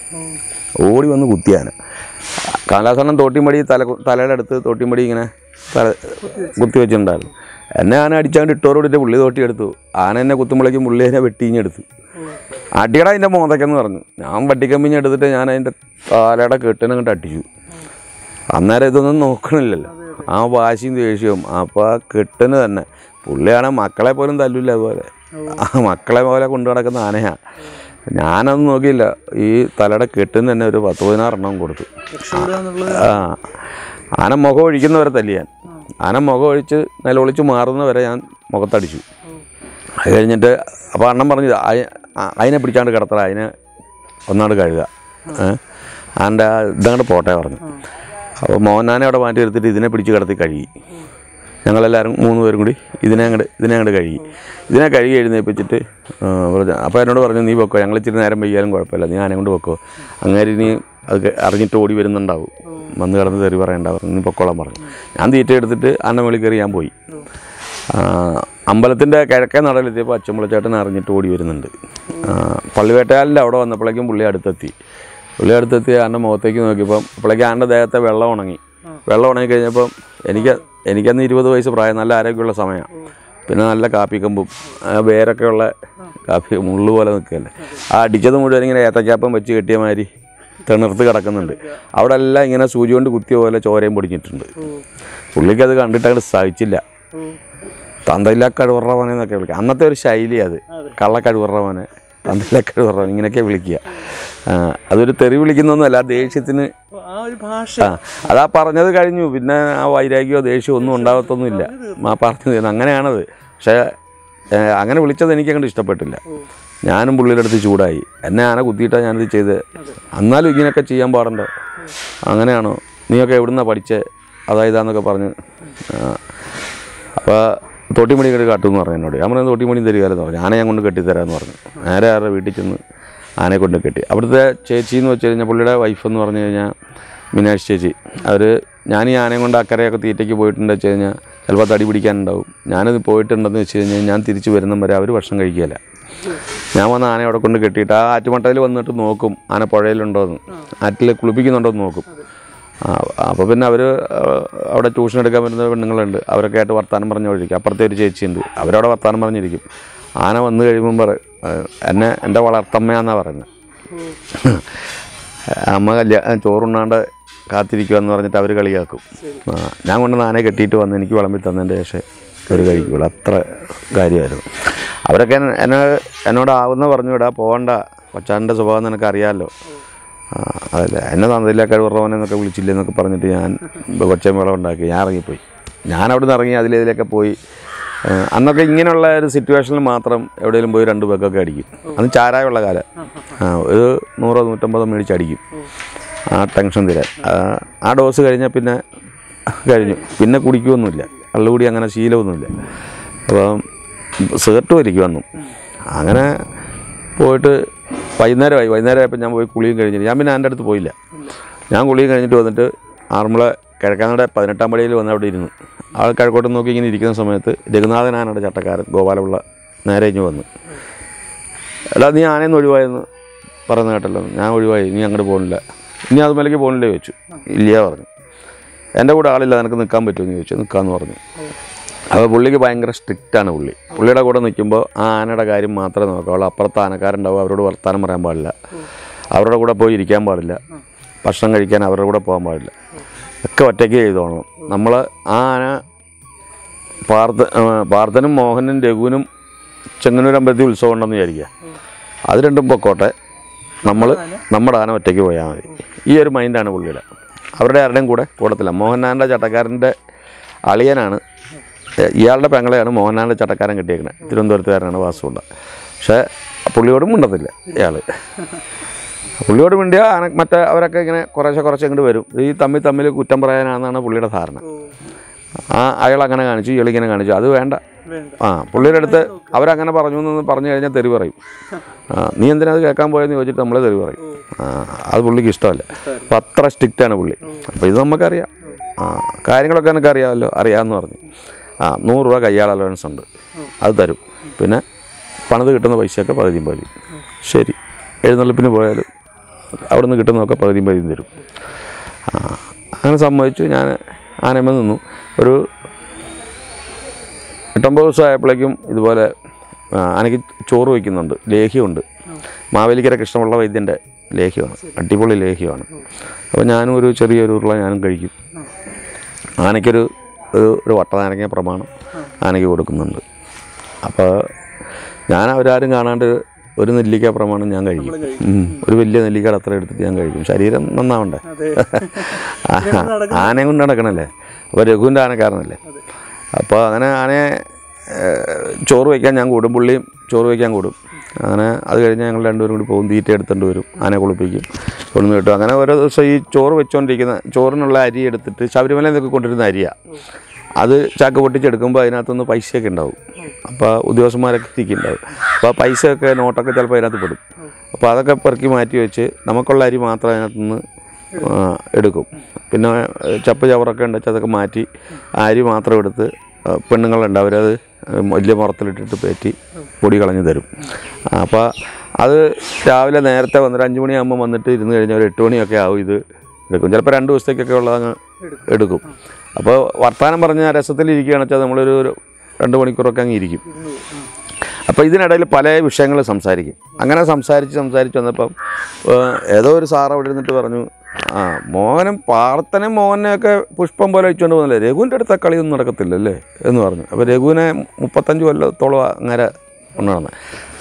ഓടി വന്ന് കുത്തി ആന. കാലാസനം തോട്ടിമടി തല തലയുടെ അടുത്ത് തോട്ടിമടി ഇങ്ങനെ തല കുത്തി വെച്ചിട്ടുണ്ടായിരുന്നു. എന്നെ ആന അടിച്ചാണ്ട് ഇട്ടോടുകൂടിയിട്ട് പുള്ളി തോട്ടി എടുത്തു. ആന എന്നെ കുത്തുമ്പോഴേക്കും പുള്ളി അതിനെ വെട്ടിഞ്ഞെടുത്തു. അടിയടാ അതിൻ്റെ മോന്തയ്ക്കെന്ന് പറഞ്ഞു. ഞാൻ വട്ടിക്കമ്പിഞ്ഞെടുത്തിട്ട് ഞാൻ അതിൻ്റെ തലയുടെ കെട്ടിനങ്ങോട്ട് അടിച്ചു. അന്നേരം ഇതൊന്നും നോക്കണില്ലല്ലോ, ആ വാശിയും ദേഷ്യവും. അപ്പോൾ ആ കെട്ടിന് തന്നെ പുള്ളിയാണെങ്കിൽ മക്കളെ പോലും തല്ലില്ല. അതുപോലെ ആ മക്കളെ പോലെ കൊണ്ടു നടക്കുന്ന ആനയാണ്. ഞാനൊന്നും നോക്കിയില്ല, ഈ തലയുടെ കെട്ടിന് തന്നെ ഒരു പത്ത് പതിനാറെണ്ണം കൊടുത്തു. ആ ആന മുഖം ഒഴിക്കുന്നവരെ തല്ലിയാൻ. ആന മുഖം ഒഴിച്ച് നിലവിളിച്ച് മാറുന്നവരെ ഞാൻ മുഖത്തടിച്ചു. അത് കഴിഞ്ഞിട്ട് അപ്പോൾ അണ്ണൻ പറഞ്ഞു അതിനെ പിടിച്ചാണ്ട് കിടത്തറ, അതിനെ ഒന്നാട് കഴുകുക, ആൻ്റെ ഇതങ്ങോട്ട് പോട്ടെ പറഞ്ഞു. അപ്പോൾ മോഹൻനാനെ അവിടെ മാറ്റി എടുത്തിട്ട് ഇതിനെ പിടിച്ച് കിടത്തി കഴുകി. ഞങ്ങളെല്ലാവരും മൂന്ന് പേരും കൂടി ഇതിനെ അങ്ങോട്ട് ഇതിനെ അങ്ങോട്ട് കഴുകി. ഇതിനെ കഴുകി എഴുന്നേൽപ്പിച്ചിട്ട് അപ്പോൾ എന്നോട് പറഞ്ഞു നീ വെക്കോ, ഞങ്ങൾ ഇച്ചിരി നേരം വയ്യാലും കുഴപ്പമില്ല, നീ ആനെ കൊണ്ട് വെക്കോ, അങ്ങനെ നീ അത് അറിഞ്ഞിട്ട് ഓടി വരുന്നുണ്ടാവും, വന്ന് കിടന്ന് തെറി പറയണ്ട പറഞ്ഞു, നീ പൊക്കോളാൻ പറഞ്ഞു. ഞാൻ തീറ്റ എടുത്തിട്ട് ആൻ്റെ മേളിൽ കയറി ഞാൻ പോയി. അമ്പലത്തിൻ്റെ കിഴക്കേ നടയിലെത്തിയപ്പോൾ അച്ചമ്പളച്ചേട്ടൻ അറിഞ്ഞിട്ട് ഓടി വരുന്നുണ്ട്. പള്ളിവേട്ടയാലിൻ്റെ അവിടെ വന്നപ്പോഴേക്കും പുള്ളി അടുത്തെത്തി. പുള്ളി അടുത്തെത്തി ആൻ്റെ മുഖത്തേക്ക് നോക്കിയപ്പം അപ്പോഴേക്കും ആൻ്റെ ദേഹത്തെ വെള്ളം ഉണങ്ങി. വെള്ളം ഉണങ്ങി കഴിഞ്ഞപ്പം എനിക്ക് എനിക്കന്ന് ഇരുപത് വയസ്സ് പ്രായം, നല്ല ആരോഗ്യമുള്ള സമയമാണ്. പിന്നെ നല്ല കാപ്പിക്കമ്പും വേരൊക്കെ ഉള്ള കാപ്പി മുള്ളു പോലെ നിൽക്കുകയല്ലേ. ആ അടിച്ചത് മുഴുവൻ ഇങ്ങനെ ഏത്തക്കാപ്പം വെച്ച് കെട്ടിയ മാതിരി തിണർത്ത് കിടക്കുന്നുണ്ട്. അവിടെ എല്ലാം ഇങ്ങനെ സൂചി കൊണ്ട് കുത്തിയ പോലെ ചോരയും പൊടിഞ്ഞിട്ടുണ്ട്. പുള്ളിക്കത് കണ്ടിട്ട് അങ്ങോട്ട് സഹിച്ചില്ല. തന്തയില്ല കഴിവറവനെ എന്നൊക്കെ വിളിക്കുക. അന്നത്തെ ഒരു ശൈലി അത്, കള്ളക്കഴിവറവനെ, തന്തയില്ല കഴിവറവൻ ഇങ്ങനെയൊക്കെ വിളിക്കുക. അതൊരു തെറി വിളിക്കുന്നൊന്നുമല്ല, ദേഷ്യത്തിന്. ആ അതാ പറഞ്ഞത് കഴിഞ്ഞു. പിന്നെ ആ വൈരാഗ്യമോ ദേഷ്യമോ ഒന്നും ഉണ്ടാകത്തൊന്നുമില്ല. ആ പറഞ്ഞത് അങ്ങനെയാണത്. പക്ഷേ അങ്ങനെ വിളിച്ചത് എനിക്കങ്ങോട്ട് ഇഷ്ടപ്പെട്ടില്ല. ഞാനും പുള്ളിയുടെ അടുത്ത് ചൂടായി. എന്നെ ആന കുത്തിയിട്ടാണ് ഞാനിത് ചെയ്ത്. എന്നാലും ഇങ്ങനെയൊക്കെ ചെയ്യാൻ പാടുണ്ടോ, അങ്ങനെയാണോ, നീയൊക്കെ എവിടുന്നാണ് പഠിച്ചത്, അതായതാന്നൊക്കെ പറഞ്ഞ്. അപ്പോൾ തോട്ടിമണി കെട്ടി കാട്ടുമെന്ന് പറഞ്ഞു എന്നോട്. ഞാൻ പറഞ്ഞു തോട്ടിമണി തരികയെന്ന് പറഞ്ഞു. ആനയെ ഞാൻ കൊണ്ട് കെട്ടിത്തരാമെന്ന് പറഞ്ഞു. നേരെ ആരുടെ വീട്ടിൽ ചെന്ന് ആനയെ കൊണ്ട് കെട്ടി. അവിടുത്തെ ചേച്ചി എന്ന് വെച്ച് കഴിഞ്ഞാൽ പുള്ളിയുടെ വൈഫ് എന്ന് പറഞ്ഞു കഴിഞ്ഞാൽ മീനാക്ഷി ചേച്ചി. അവർ ഞാൻ ഈ ആനയും കൊണ്ട് അക്കരയൊക്കെ തീറ്റയ്ക്ക് പോയിട്ടുണ്ടെന്ന് വെച്ച് കഴിഞ്ഞാൽ ചിലപ്പോൾ തടി പിടിക്കാനുണ്ടാവും. ഞാനത് പോയിട്ടുണ്ടെന്ന് വെച്ച് കഴിഞ്ഞാൽ ഞാൻ തിരിച്ച് വരുന്ന വരെ അവർ ഭക്ഷണം കഴിക്കുകയില്ല. ഞാൻ വന്ന് ആനയെ അവിടെ കൊണ്ട് കെട്ടിയിട്ട് ആ ആറ്റുമട്ടയിൽ വന്നിട്ട് നോക്കും ആന പുഴയിലുണ്ടോയെന്ന്, ആറ്റിൽ കുളിപ്പിക്കുന്നുണ്ടോ എന്ന് നോക്കും. അപ്പോൾ പിന്നെ അവർ അവിടെ ട്യൂഷൻ എടുക്കാൻ വരുന്ന പെണ്ണുങ്ങളുണ്ട്, അവരൊക്കെ ആയിട്ട് വർത്തമാനം പറഞ്ഞുകൊണ്ടിരിക്കും. അപ്പുറത്തെ ഒരു ചേച്ചിയുണ്ട്, അവരവിടെ വർത്തമാനം പറഞ്ഞിരിക്കും. ആന വന്നു കഴിയുമ്പം പറ എന്നെ എൻ്റെ വളർത്തമ്മയാണെന്നാണ് പറയുന്നത്. അമ്മ കല്യാണം ചോറുണ്ണാണ്ട് കാത്തിരിക്കുമെന്ന് പറഞ്ഞിട്ട് അവർ കളിയാക്കും. ഞാൻ കൊണ്ട് ആനയെ കെട്ടിയിട്ട് വന്ന് എനിക്ക് വിളമ്പി തന്നതിൻ്റെ ശേഷം ഒരു കഴിക്കുള്ളൂ. അത്ര കാര്യമായിരുന്നു. അവരൊക്കെ എന്നെ എന്നോടാവുന്ന പറഞ്ഞു വിടാ, പോകണ്ട, കൊച്ചാൻ്റെ സ്വഭാവം നിനക്ക് അറിയാമല്ലോ, അതല്ല എന്നെ തന്നില്ല കഴിവുറവനെന്നൊക്കെ വിളിച്ചില്ലെന്നൊക്കെ പറഞ്ഞിട്ട് ഞാൻ കൊച്ചൻ വെള്ളം ഉണ്ടാക്കി. ഞാൻ ഇറങ്ങിപ്പോയി. ഞാൻ അവിടെ നിന്ന് ഇറങ്ങി അതിലേതിലൊക്കെ പോയി. അന്നൊക്കെ ഇങ്ങനെയുള്ള ഒരു സിറ്റുവേഷനിൽ മാത്രം എവിടെയെങ്കിലും പോയി രണ്ട് പേക്കൊക്കെ അടിക്കും. അന്ന് ചാരായുള്ള കാലം. ആ ഒരു നൂറോ നൂറ്റമ്പതോ മേടിച്ചടിക്കും ആ ടെൻഷൻ തരാൻ. ആ ഡോസ് കഴിഞ്ഞാൽ പിന്നെ കഴിഞ്ഞു, പിന്നെ കുടിക്കുകയൊന്നുമില്ല, കള്ളുകൂടി അങ്ങനെ ശീലമൊന്നുമില്ല. അപ്പം സിഗരറ്റ് വലിക്കും വന്നു. അങ്ങനെ പോയിട്ട് വൈകുന്നേരമായി. വൈകുന്നേരമായപ്പോൾ ഞാൻ പോയി കുളിയും കഴിഞ്ഞിട്ട് ഞാൻ പിന്നെ എൻ്റെ അടുത്ത് പോയില്ല. ഞാൻ കുളിയും കഴിഞ്ഞിട്ട് വന്നിട്ട് ആറന്മുള കിഴക്കാനയുടെ പതിനെട്ടാം പടിയിൽ വന്ന് അവിടെ ഇരുന്നു. ആൾ കിഴക്കോട്ട് നോക്കി ഇങ്ങനെ ഇരിക്കുന്ന സമയത്ത് രഘുനാഥനാണ് ചട്ടക്കാരൻ ഗോപാലപിള്ള നേരെ ഇഞ്ഞ് വന്നു. എടാ നീ ആനയെന്ന് ഒഴിവായെന്ന് പറയുന്ന കേട്ടല്ലോ. ഞാൻ ഒഴിവായി, നീ അങ്ങോട്ട് പോകുന്നില്ല, ഇനി അതുമേലേക്ക് പോകുന്നില്ലേ ചോദിച്ചു. ഇല്ല പറഞ്ഞു. എൻ്റെ കൂടെ ആളില്ല, നിനക്ക് നിൽക്കാൻ പറ്റുമെന്ന് ചോദിച്ചു. നിൽക്കാമെന്ന് പറഞ്ഞു. അപ്പോൾ പുള്ളിക്ക് ഭയങ്കര സ്ട്രിക്റ്റാണ്. പുള്ളി പുള്ളിയുടെ കൂടെ നിൽക്കുമ്പോൾ ആ ആനയുടെ കാര്യം മാത്രമേ നോക്കാവുള്ളൂ. അപ്പുറത്ത് ആനക്കാരുണ്ടാവും, അവരോട് വർത്താനം പറയാൻ പാടില്ല, അവരുടെ കൂടെ പോയി ഇരിക്കാൻ പാടില്ല, ഭക്ഷണം കഴിക്കാൻ അവരുടെ കൂടെ പോകാൻ പാടില്ല, ഒക്കെ ഒറ്റയ്ക്ക് ചെയ്തോളണം. നമ്മൾ ആ ആന പാർത്ത പാർത്ഥനും മോഹനും രഘുവിനും ചെങ്ങന്നൂർ അമ്പലത്തിൽ ഉത്സവം ഉണ്ടെന്ന് വിചാരിക്കുക. അത് രണ്ടും പൊക്കോട്ടെ, നമ്മൾ നമ്മുടെ ആന ഒറ്റയ്ക്ക് പോയാൽ മതി. ഈ ഒരു മൈൻഡാണ് പുള്ളിയുടെ. അവരുടെ ആരുടെയും കൂടെ കൂടത്തില്ല. മോഹൻലാലിൻ്റെ ചട്ടക്കാരൻ്റെ അളിയനാണ്, ഇയാളുടെ പെങ്ങളെയാണ് മോഹൻലാലിൻ്റെ ചട്ടക്കാരൻ കിട്ടിയേക്കുന്നത്. തിരുവനന്തപുരത്തുകാരനാണ്, വാസുണ്ട. പക്ഷേ പുള്ളിയോടും മിണ്ടത്തില്ല ഇയാൾ. പുള്ളിയോട് മിണ്ടിയാൽ ആന മറ്റേ അവരൊക്കെ ഇങ്ങനെ കുറേശ്ശെ കുറച്ച് ഇങ്ങോട്ട് വരും. ഈ തമ്മിൽ തമ്മിൽ കുറ്റം പറയാനാണെന്നാണ് പുള്ളിയുടെ ധാരണ. ആ അയാൾ അങ്ങനെ കാണിച്ചു, ഇയാളിങ്ങനെ കാണിച്ചു, അത് വേണ്ട. ആ പുള്ളിയുടെ അടുത്ത് അവരങ്ങനെ പറഞ്ഞു എന്ന് പറഞ്ഞു കഴിഞ്ഞാൽ തെറി പറയും. ആ നീ എന്തിനാ അത് കേൾക്കാൻ പോയെന്ന് ചോദിച്ചിട്ട് നമ്മളെ തെറി പറയും. ആ അത് പുള്ളിക്ക് ഇഷ്ടമല്ല. അപ്പം അത്ര സ്ട്രിക്റ്റാണ് പുള്ളി. അപ്പോൾ ഇത് നമുക്കറിയാം, ആ കാര്യങ്ങളൊക്കെ എനിക്ക് അറിയാമല്ലോ, അറിയാമെന്ന് പറഞ്ഞു. ആ നൂറ് രൂപ കയ്യാൾ അലവൻസ് ഉണ്ട്, അത് തരും. പിന്നെ പണിത് കിട്ടുന്ന പൈസയൊക്കെ പകുതിയും പകുതി. ശരി, എഴുന്നള്ളിപ്പിന് പോയാലും അവിടെ നിന്ന് കിട്ടുന്നതൊക്കെ പകുതിയും പകുതിയും തരും. ആ അങ്ങനെ സമ്മതിച്ചു. ഞാൻ ആനയമ്മ നിന്നു. ഒരു എട്ടൊമ്പത് ദിവസം ആയപ്പോഴേക്കും ഇതുപോലെ ആനയ്ക്ക് ചോറ് വയ്ക്കുന്നുണ്ട്, ലേഹ്യമുണ്ട്. മാവേലിക്കര കൃഷ്ണപിള്ള വൈദ്യൻ്റെ ലേഹ്യമാണ്, അടിപൊളി ലേഹ്യമാണ്. അപ്പോൾ ഞാനും ഒരു ചെറിയൊരു ഉരുള ഞാനും കഴിക്കും. ആനയ്ക്കൊരു ഒരു ഒരു വട്ടനാരങ്ങ പ്രമാണം ആനയ്ക്ക് കൊടുക്കുന്നുണ്ട്. അപ്പോൾ ഞാൻ അവരാരും കാണാണ്ട് ഒരു നെല്ലിക്ക പ്രമാണം ഞാൻ കഴിക്കും. ഒരു വലിയ നെല്ലിക്കയുടെ അത്ര എടുത്തിട്ട് ഞാൻ കഴിക്കും. ശരീരം നന്നാവണ്ടേ, ആനയും കൊണ്ട് നടക്കണല്ലേ. അപ്പോൾ രഘുവിൻ്റെ ആനക്കാരനല്ലേ. അപ്പോൾ അങ്ങനെ ആനയെ ചോറ് വയ്ക്കാൻ ഞാൻ കൂടും, പുള്ളിയും ചോറ് വയ്ക്കാൻ കൂടും. അങ്ങനെ അത് കഴിഞ്ഞ് ഞങ്ങൾ രണ്ടുപേരും കൂടി പോകും, തീറ്റ എടുത്തുകൊണ്ട് വരും, ആനയെ കുളിപ്പിക്കും, കൊണ്ടു കിട്ടും. അങ്ങനെ ഓരോ ദിവസം ഈ ചോറ് വെച്ചുകൊണ്ടിരിക്കുന്ന ചോറിനുള്ള അരി എടുത്തിട്ട് ശബരിമലയിൽ നിന്നൊക്കെ കൊണ്ടിരുന്ന അരിയാണ്. അത് ചാക്ക് പൊട്ടിച്ചെടുക്കുമ്പോൾ അതിനകത്തുനിന്ന് പൈസയൊക്കെ ഉണ്ടാവും. അപ്പോൾ ഉദ്യോഗസ്ഥന്മാരൊക്കെ തിരിക്കുന്നുണ്ടാവും. അപ്പോൾ ആ പൈസയൊക്കെ നോട്ടൊക്കെ ചിലപ്പോൾ അതിനകത്ത് പെടും. അപ്പോൾ അതൊക്കെ പെറുക്കി മാറ്റി വെച്ച് നമുക്കുള്ള അരി മാത്രം അതിനകത്തുനിന്ന് എടുക്കും. പിന്നെ ചപ്പ് ചവറൊക്കെ ഉണ്ടെച്ചാൽ അതൊക്കെ മാറ്റി ആ അരി മാത്രം എടുത്ത് പെണ്ണുങ്ങളുണ്ട്, അവരത് വലിയ മുറത്തിലിട്ടിട്ട് പേറ്റി പൊടി കളഞ്ഞ് തരും. അപ്പോൾ അത് രാവിലെ നേരത്തെ വന്നിട്ട് അഞ്ച് മണിയാകുമ്പോൾ വന്നിട്ട് ഇരുന്ന് കഴിഞ്ഞാൽ ഒരു എട്ട് മണിയൊക്കെ ആവും ഇത് എടുക്കും. ചിലപ്പോൾ രണ്ട് ദിവസത്തേക്കൊക്കെ ഉള്ളതങ്ങ് എടുക്കും. അപ്പോൾ വർത്തമാനം പറഞ്ഞ രസത്തിലിരിക്കുകയാണെന്ന് വെച്ചാൽ നമ്മളൊരു രണ്ട് മണിക്കൂറൊക്കെ അങ്ങ് ഇരിക്കും. അപ്പോൾ ഇതിനിടയിൽ പല വിഷയങ്ങൾ സംസാരിക്കും. അങ്ങനെ സംസാരിച്ച് സംസാരിച്ച് വന്നപ്പം ഏതോ ഒരു സാർ അവിടെ ഇരുന്നിട്ട് പറഞ്ഞു, ആ മോഹനും പാർത്തനും മോഹനെയൊക്കെ പുഷ്പം പോലെ വെച്ചുകൊണ്ട് പോകുന്നില്ലേ, രഘുവിൻ്റെ അടുത്ത കളിയൊന്നും നടക്കത്തില്ലല്ലേ എന്ന് പറഞ്ഞു. അപ്പോൾ രഘുവിനെ മുപ്പത്തഞ്ച് കൊല്ലത്തോളം അങ്ങനെ കൊണ്ടുവന്നത്.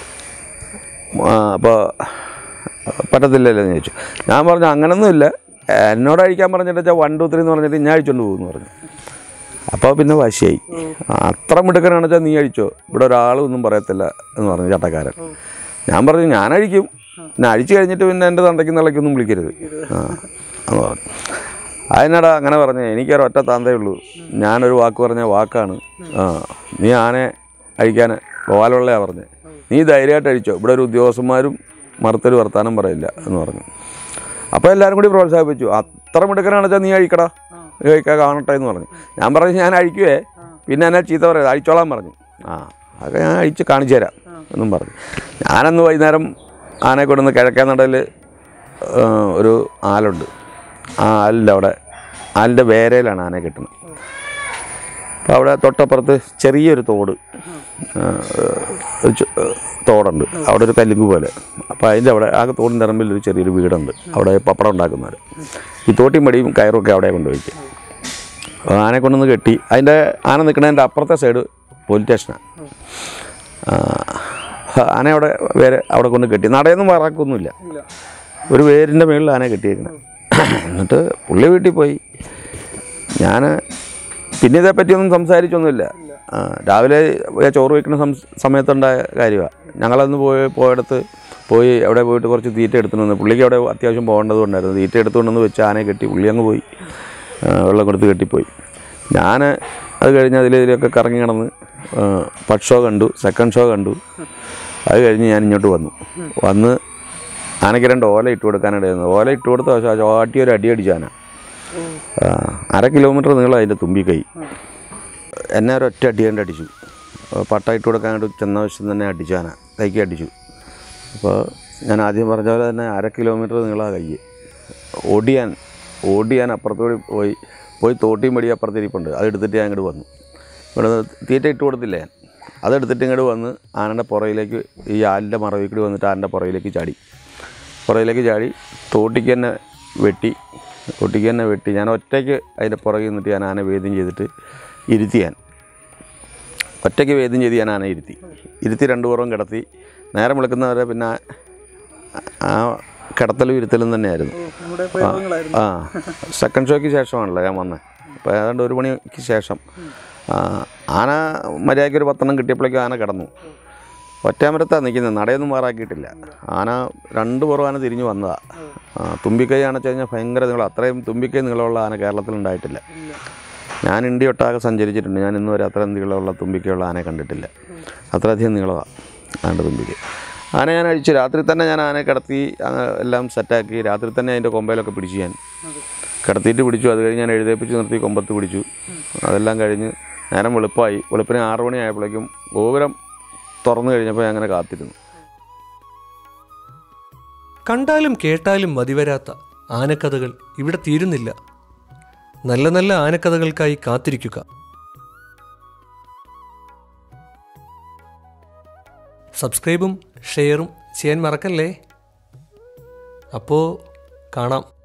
അപ്പോൾ പറ്റത്തില്ലല്ലോ എന്ന് ചോദിച്ചു. ഞാൻ പറഞ്ഞു അങ്ങനൊന്നുമില്ല, എന്നോട് അഴിക്കാൻ പറഞ്ഞിട്ട് വെച്ചാൽ വൺ ടു ത്രീ എന്ന് പറഞ്ഞിട്ട് ഞാൻ അഴിച്ചുകൊണ്ട് പോകുമെന്ന് പറഞ്ഞു. അപ്പോൾ പിന്നെ വാശിയായി. അത്ര മിടുക്കനാണെന്ന് വെച്ചാൽ നീ അഴിച്ചോ, ഇവിടെ ഒരാളും ഒന്നും പറയത്തില്ല എന്ന് പറഞ്ഞു ചട്ടക്കാരൻ. ഞാൻ പറഞ്ഞു ഞാൻ അഴിക്കും, ഞാൻ അഴിച്ചു കഴിഞ്ഞിട്ട് പിന്നെ എൻ്റെ തന്തയ്ക്ക് നിളയ്ക്കൊന്നും വിളിക്കരുത് ആ എന്ന് പറഞ്ഞു. അതിനടാ അങ്ങനെ പറഞ്ഞു, എനിക്കൊരൊറ്റ തന്തയേ ഉള്ളൂ, ഞാനൊരു വാക്ക് പറഞ്ഞ വാക്കാണ്. ആ നീ ആനെ അഴിക്കാൻ പോകാനുള്ളതാണ് പറഞ്ഞത്, നീ ധൈര്യമായിട്ട് അഴിച്ചോ, ഇവിടെ ഒരു ഉദ്യോഗസ്ഥന്മാരും മറുത്തൊരു വർത്താനം പറയില്ല എന്ന് പറഞ്ഞു. അപ്പോൾ എല്ലാവരും കൂടി പ്രോത്സാഹിപ്പിച്ചു. അത്ര മിടുക്കനാണെന്ന് വെച്ചാൽ നീ അഴിക്കടാ, കഴിക്കാൻ കാണട്ടെ എന്ന് പറഞ്ഞു. ഞാൻ പറഞ്ഞു ഞാൻ അഴിക്കുവേ, പിന്നെ എന്നെ ചീത്ത പറയാം, അഴിച്ചോളാൻ പറഞ്ഞു. ആ അതൊക്കെ ഞാൻ അഴിച്ച് കാണിച്ചു തരാം എന്നും പറഞ്ഞു. ഞാനന്ന് വൈകുന്നേരം ആനയെ കൊണ്ടുവന്ന് കിഴക്കേ നടയിൽ ഒരു ആലുണ്ട്, ആ ആലിൻ്റെ അവിടെ ആലിൻ്റെ വേരയിലാണ് ആനയെ കെട്ടുന്നത്. അപ്പോൾ അവിടെ തൊട്ടപ്പുറത്ത് ചെറിയൊരു തോട് തോടുണ്ട്, അവിടെ ഒരു കല്ലുങ്ക് പോലെ. അപ്പോൾ അതിൻ്റെ അവിടെ ആ തോടിൻ്റെ ഇറമ്പിൽ ഒരു ചെറിയൊരു വീടുണ്ട്, അവിടെ പപ്പടം ഉണ്ടാക്കുന്നവർ. ഈ തോട്ടിയും മടിയും കയറൊക്കെ അവിടെ കൊണ്ടുപോയിക്കുക. അപ്പോൾ ആനയെ കൊണ്ടുവന്ന് കെട്ടി, അതിൻ്റെ ആന നിൽക്കുന്നതിൻ്റെ അപ്പുറത്തെ സൈഡ് പോലീസ് സ്റ്റേഷനാണ്. ആന അവിടെ വേറെ അവിടെ കൊണ്ട് കെട്ടി, നടയൊന്നും വറാക്കൊന്നുമില്ല, ഒരു വേരിൻ്റെ മുകളിൽ ആന കെട്ടിയേക്കുന്നത്. എന്നിട്ട് പുള്ളി വീട്ടിൽ പോയി. ഞാൻ പിന്നെ ഇതേപ്പറ്റിയൊന്നും സംസാരിച്ചൊന്നുമില്ല. രാവിലെ ചോറ് വയ്ക്കുന്ന സമയത്തുണ്ടായ കാര്യമാണ്. ഞങ്ങളന്ന് പോയി പോയിടത്ത് പോയി അവിടെ പോയിട്ട് കുറച്ച് തീറ്റ എടുത്തുകൊണ്ട് വന്നു. പുള്ളിക്ക് അവിടെ അത്യാവശ്യം പോകേണ്ടതുകൊണ്ടായിരുന്നു. തീറ്റ എടുത്തുകൊണ്ടെന്ന് വെച്ച് ആനയെ കെട്ടി പുള്ളി അങ്ങ് പോയി, വെള്ളം കൊടുത്ത് കെട്ടിപ്പോയി. ഞാൻ അത് കഴിഞ്ഞ് അതിലൊക്കെ കറങ്ങി കിടന്ന് ഫസ്റ്റ് ഷോ കണ്ടു, സെക്കൻഡ് ഷോ കണ്ടു. അത് കഴിഞ്ഞ് ഞാൻ ഇങ്ങോട്ട് വന്നു. വന്ന് ആനയ്ക്ക് രണ്ട് ഓല ഇട്ട് കൊടുക്കാനിടയായിരുന്നു. ഓല ഇട്ട് കൊടുത്ത പക്ഷേ ചാട്ടി ഒരു അടി അടിച്ചു ആന. അര കിലോമീറ്റർ നീളം അതിൻ്റെ തുമ്പിക്കൈ. എന്നെ ഒരു ഒറ്റ അടി കണ്ട് അടിച്ചു. പട്ട ഇട്ട് കൊടുക്കാനായിട്ട് ചെന്ന വശം തന്നെ അടിച്ചു ആന, കൈക്ക് അടിച്ചു. അപ്പോൾ ഞാൻ ആദ്യം പറഞ്ഞ പോലെ തന്നെ അര കിലോമീറ്റർ നീളമാണ് കൈ. ഓടിയാൻ ഓടിയാൻ അപ്പുറത്തോട് പോയി പോയി തോട്ടിയും മടി അപ്പുറത്തിരിപ്പുണ്ട്. അതെടുത്തിട്ട് ഞാൻ ഇങ്ങോട്ട് വന്നു. ഇവിടെ തീറ്റ ഇട്ട് കൊടുത്തില്ല ഞാൻ. അതെടുത്തിട്ട് ഇങ്ങോട്ട് വന്ന് ആനയുടെ പുറയിലേക്ക്, ഈ ആലിൻ്റെ മറവിൽ വന്നിട്ട് ആനയുടെ പുറയിലേക്ക് ചാടി പുറയിലേക്ക് ചാടി തോട്ടിക്ക് തന്നെ വെട്ടി തോട്ടിക്ക് തന്നെ വെട്ടി ഞാൻ ഒറ്റയ്ക്ക് അതിൻ്റെ പുറകിൽ നിന്നിട്ട് ഞാൻ ആന വേദ്യം ചെയ്തിട്ട് ഇരുത്തി. ഞാൻ ഒറ്റയ്ക്ക് വേദ്യം ചെയ്ത് ഞാൻ ആന ഇരുത്തി ഇരുത്തി രണ്ടു പുറവും കിടത്തി. നേരം വിളിക്കുന്നവരെ പിന്നെ ആ കിടത്തലും ഇരുത്തലും തന്നെയായിരുന്നു. ആ സെക്കൻഡ് ഷോയ്ക്ക് ശേഷമാണല്ലോ ഞാൻ വന്നത്. അപ്പോൾ ഏതാണ്ട് ഒരു മണിക്ക് ശേഷം ആന മര്യാദയ്ക്ക് ഒരു പത്തെണ്ണം കിട്ടിയപ്പോഴേക്കും ആന കിടന്നു. ഒറ്റമരത്താണ് നിൽക്കുന്നത്, നടയൊന്നും മാറാക്കിയിട്ടില്ല. ആന രണ്ട് പുറം ആന തിരിഞ്ഞ് വന്നതാണ്. തുമ്പിക്കൈ ആണെന്ന് വെച്ച് കഴിഞ്ഞാൽ ഭയങ്കര നീളം, അത്രയും തുമ്പിക്കൈ നീളമുള്ള ആന കേരളത്തിലുണ്ടായിട്ടില്ല. ഞാൻ ഇന്ത്യ ഒട്ടാകെ സഞ്ചരിച്ചിട്ടുണ്ട്, ഞാൻ ഇന്ന് വരെ അത്രയും നീളമുള്ള തുമ്പിക്കൈയുള്ള ആനയെ കണ്ടിട്ടില്ല. അത്രയധികം നീളമാണ് ആൻ്റെ തുമ്പിക്കൈ. ആന ഞാൻ അഴിച്ചു. രാത്രി തന്നെ ഞാൻ ആനയെ കിടത്തി എല്ലാം സെറ്റാക്കി. രാത്രി തന്നെ അതിൻ്റെ കൊമ്പയിലൊക്കെ പിടിച്ചു, ഞാൻ കിടത്തിയിട്ട് പിടിച്ചു. അത് കഴിഞ്ഞ് ഞാൻ എഴുതേപ്പിച്ച് നിർത്തി കൊമ്പത്ത് പിടിച്ചു. അതെല്ലാം കഴിഞ്ഞ് നേരം വെളുപ്പായി. വെളുപ്പിന് ആറു മണി ആയപ്പോഴേക്കും ഗോപുരം തുറന്നു കഴിഞ്ഞപ്പോൾ ഞാൻ അങ്ങനെ കാത്തിരുന്നു. കണ്ടാലും കേട്ടാലും മതിവരാത്ത ആനക്കഥകൾ ഇവിടെ തീരുന്നില്ല. നല്ല നല്ല ആനക്കഥകൾക്കായി കാത്തിരിക്കുക. സബ്സ്ക്രൈബും ഷെയറും ചെയ്യാൻ മറക്കല്ലേ. അപ്പോൾ കാണാം.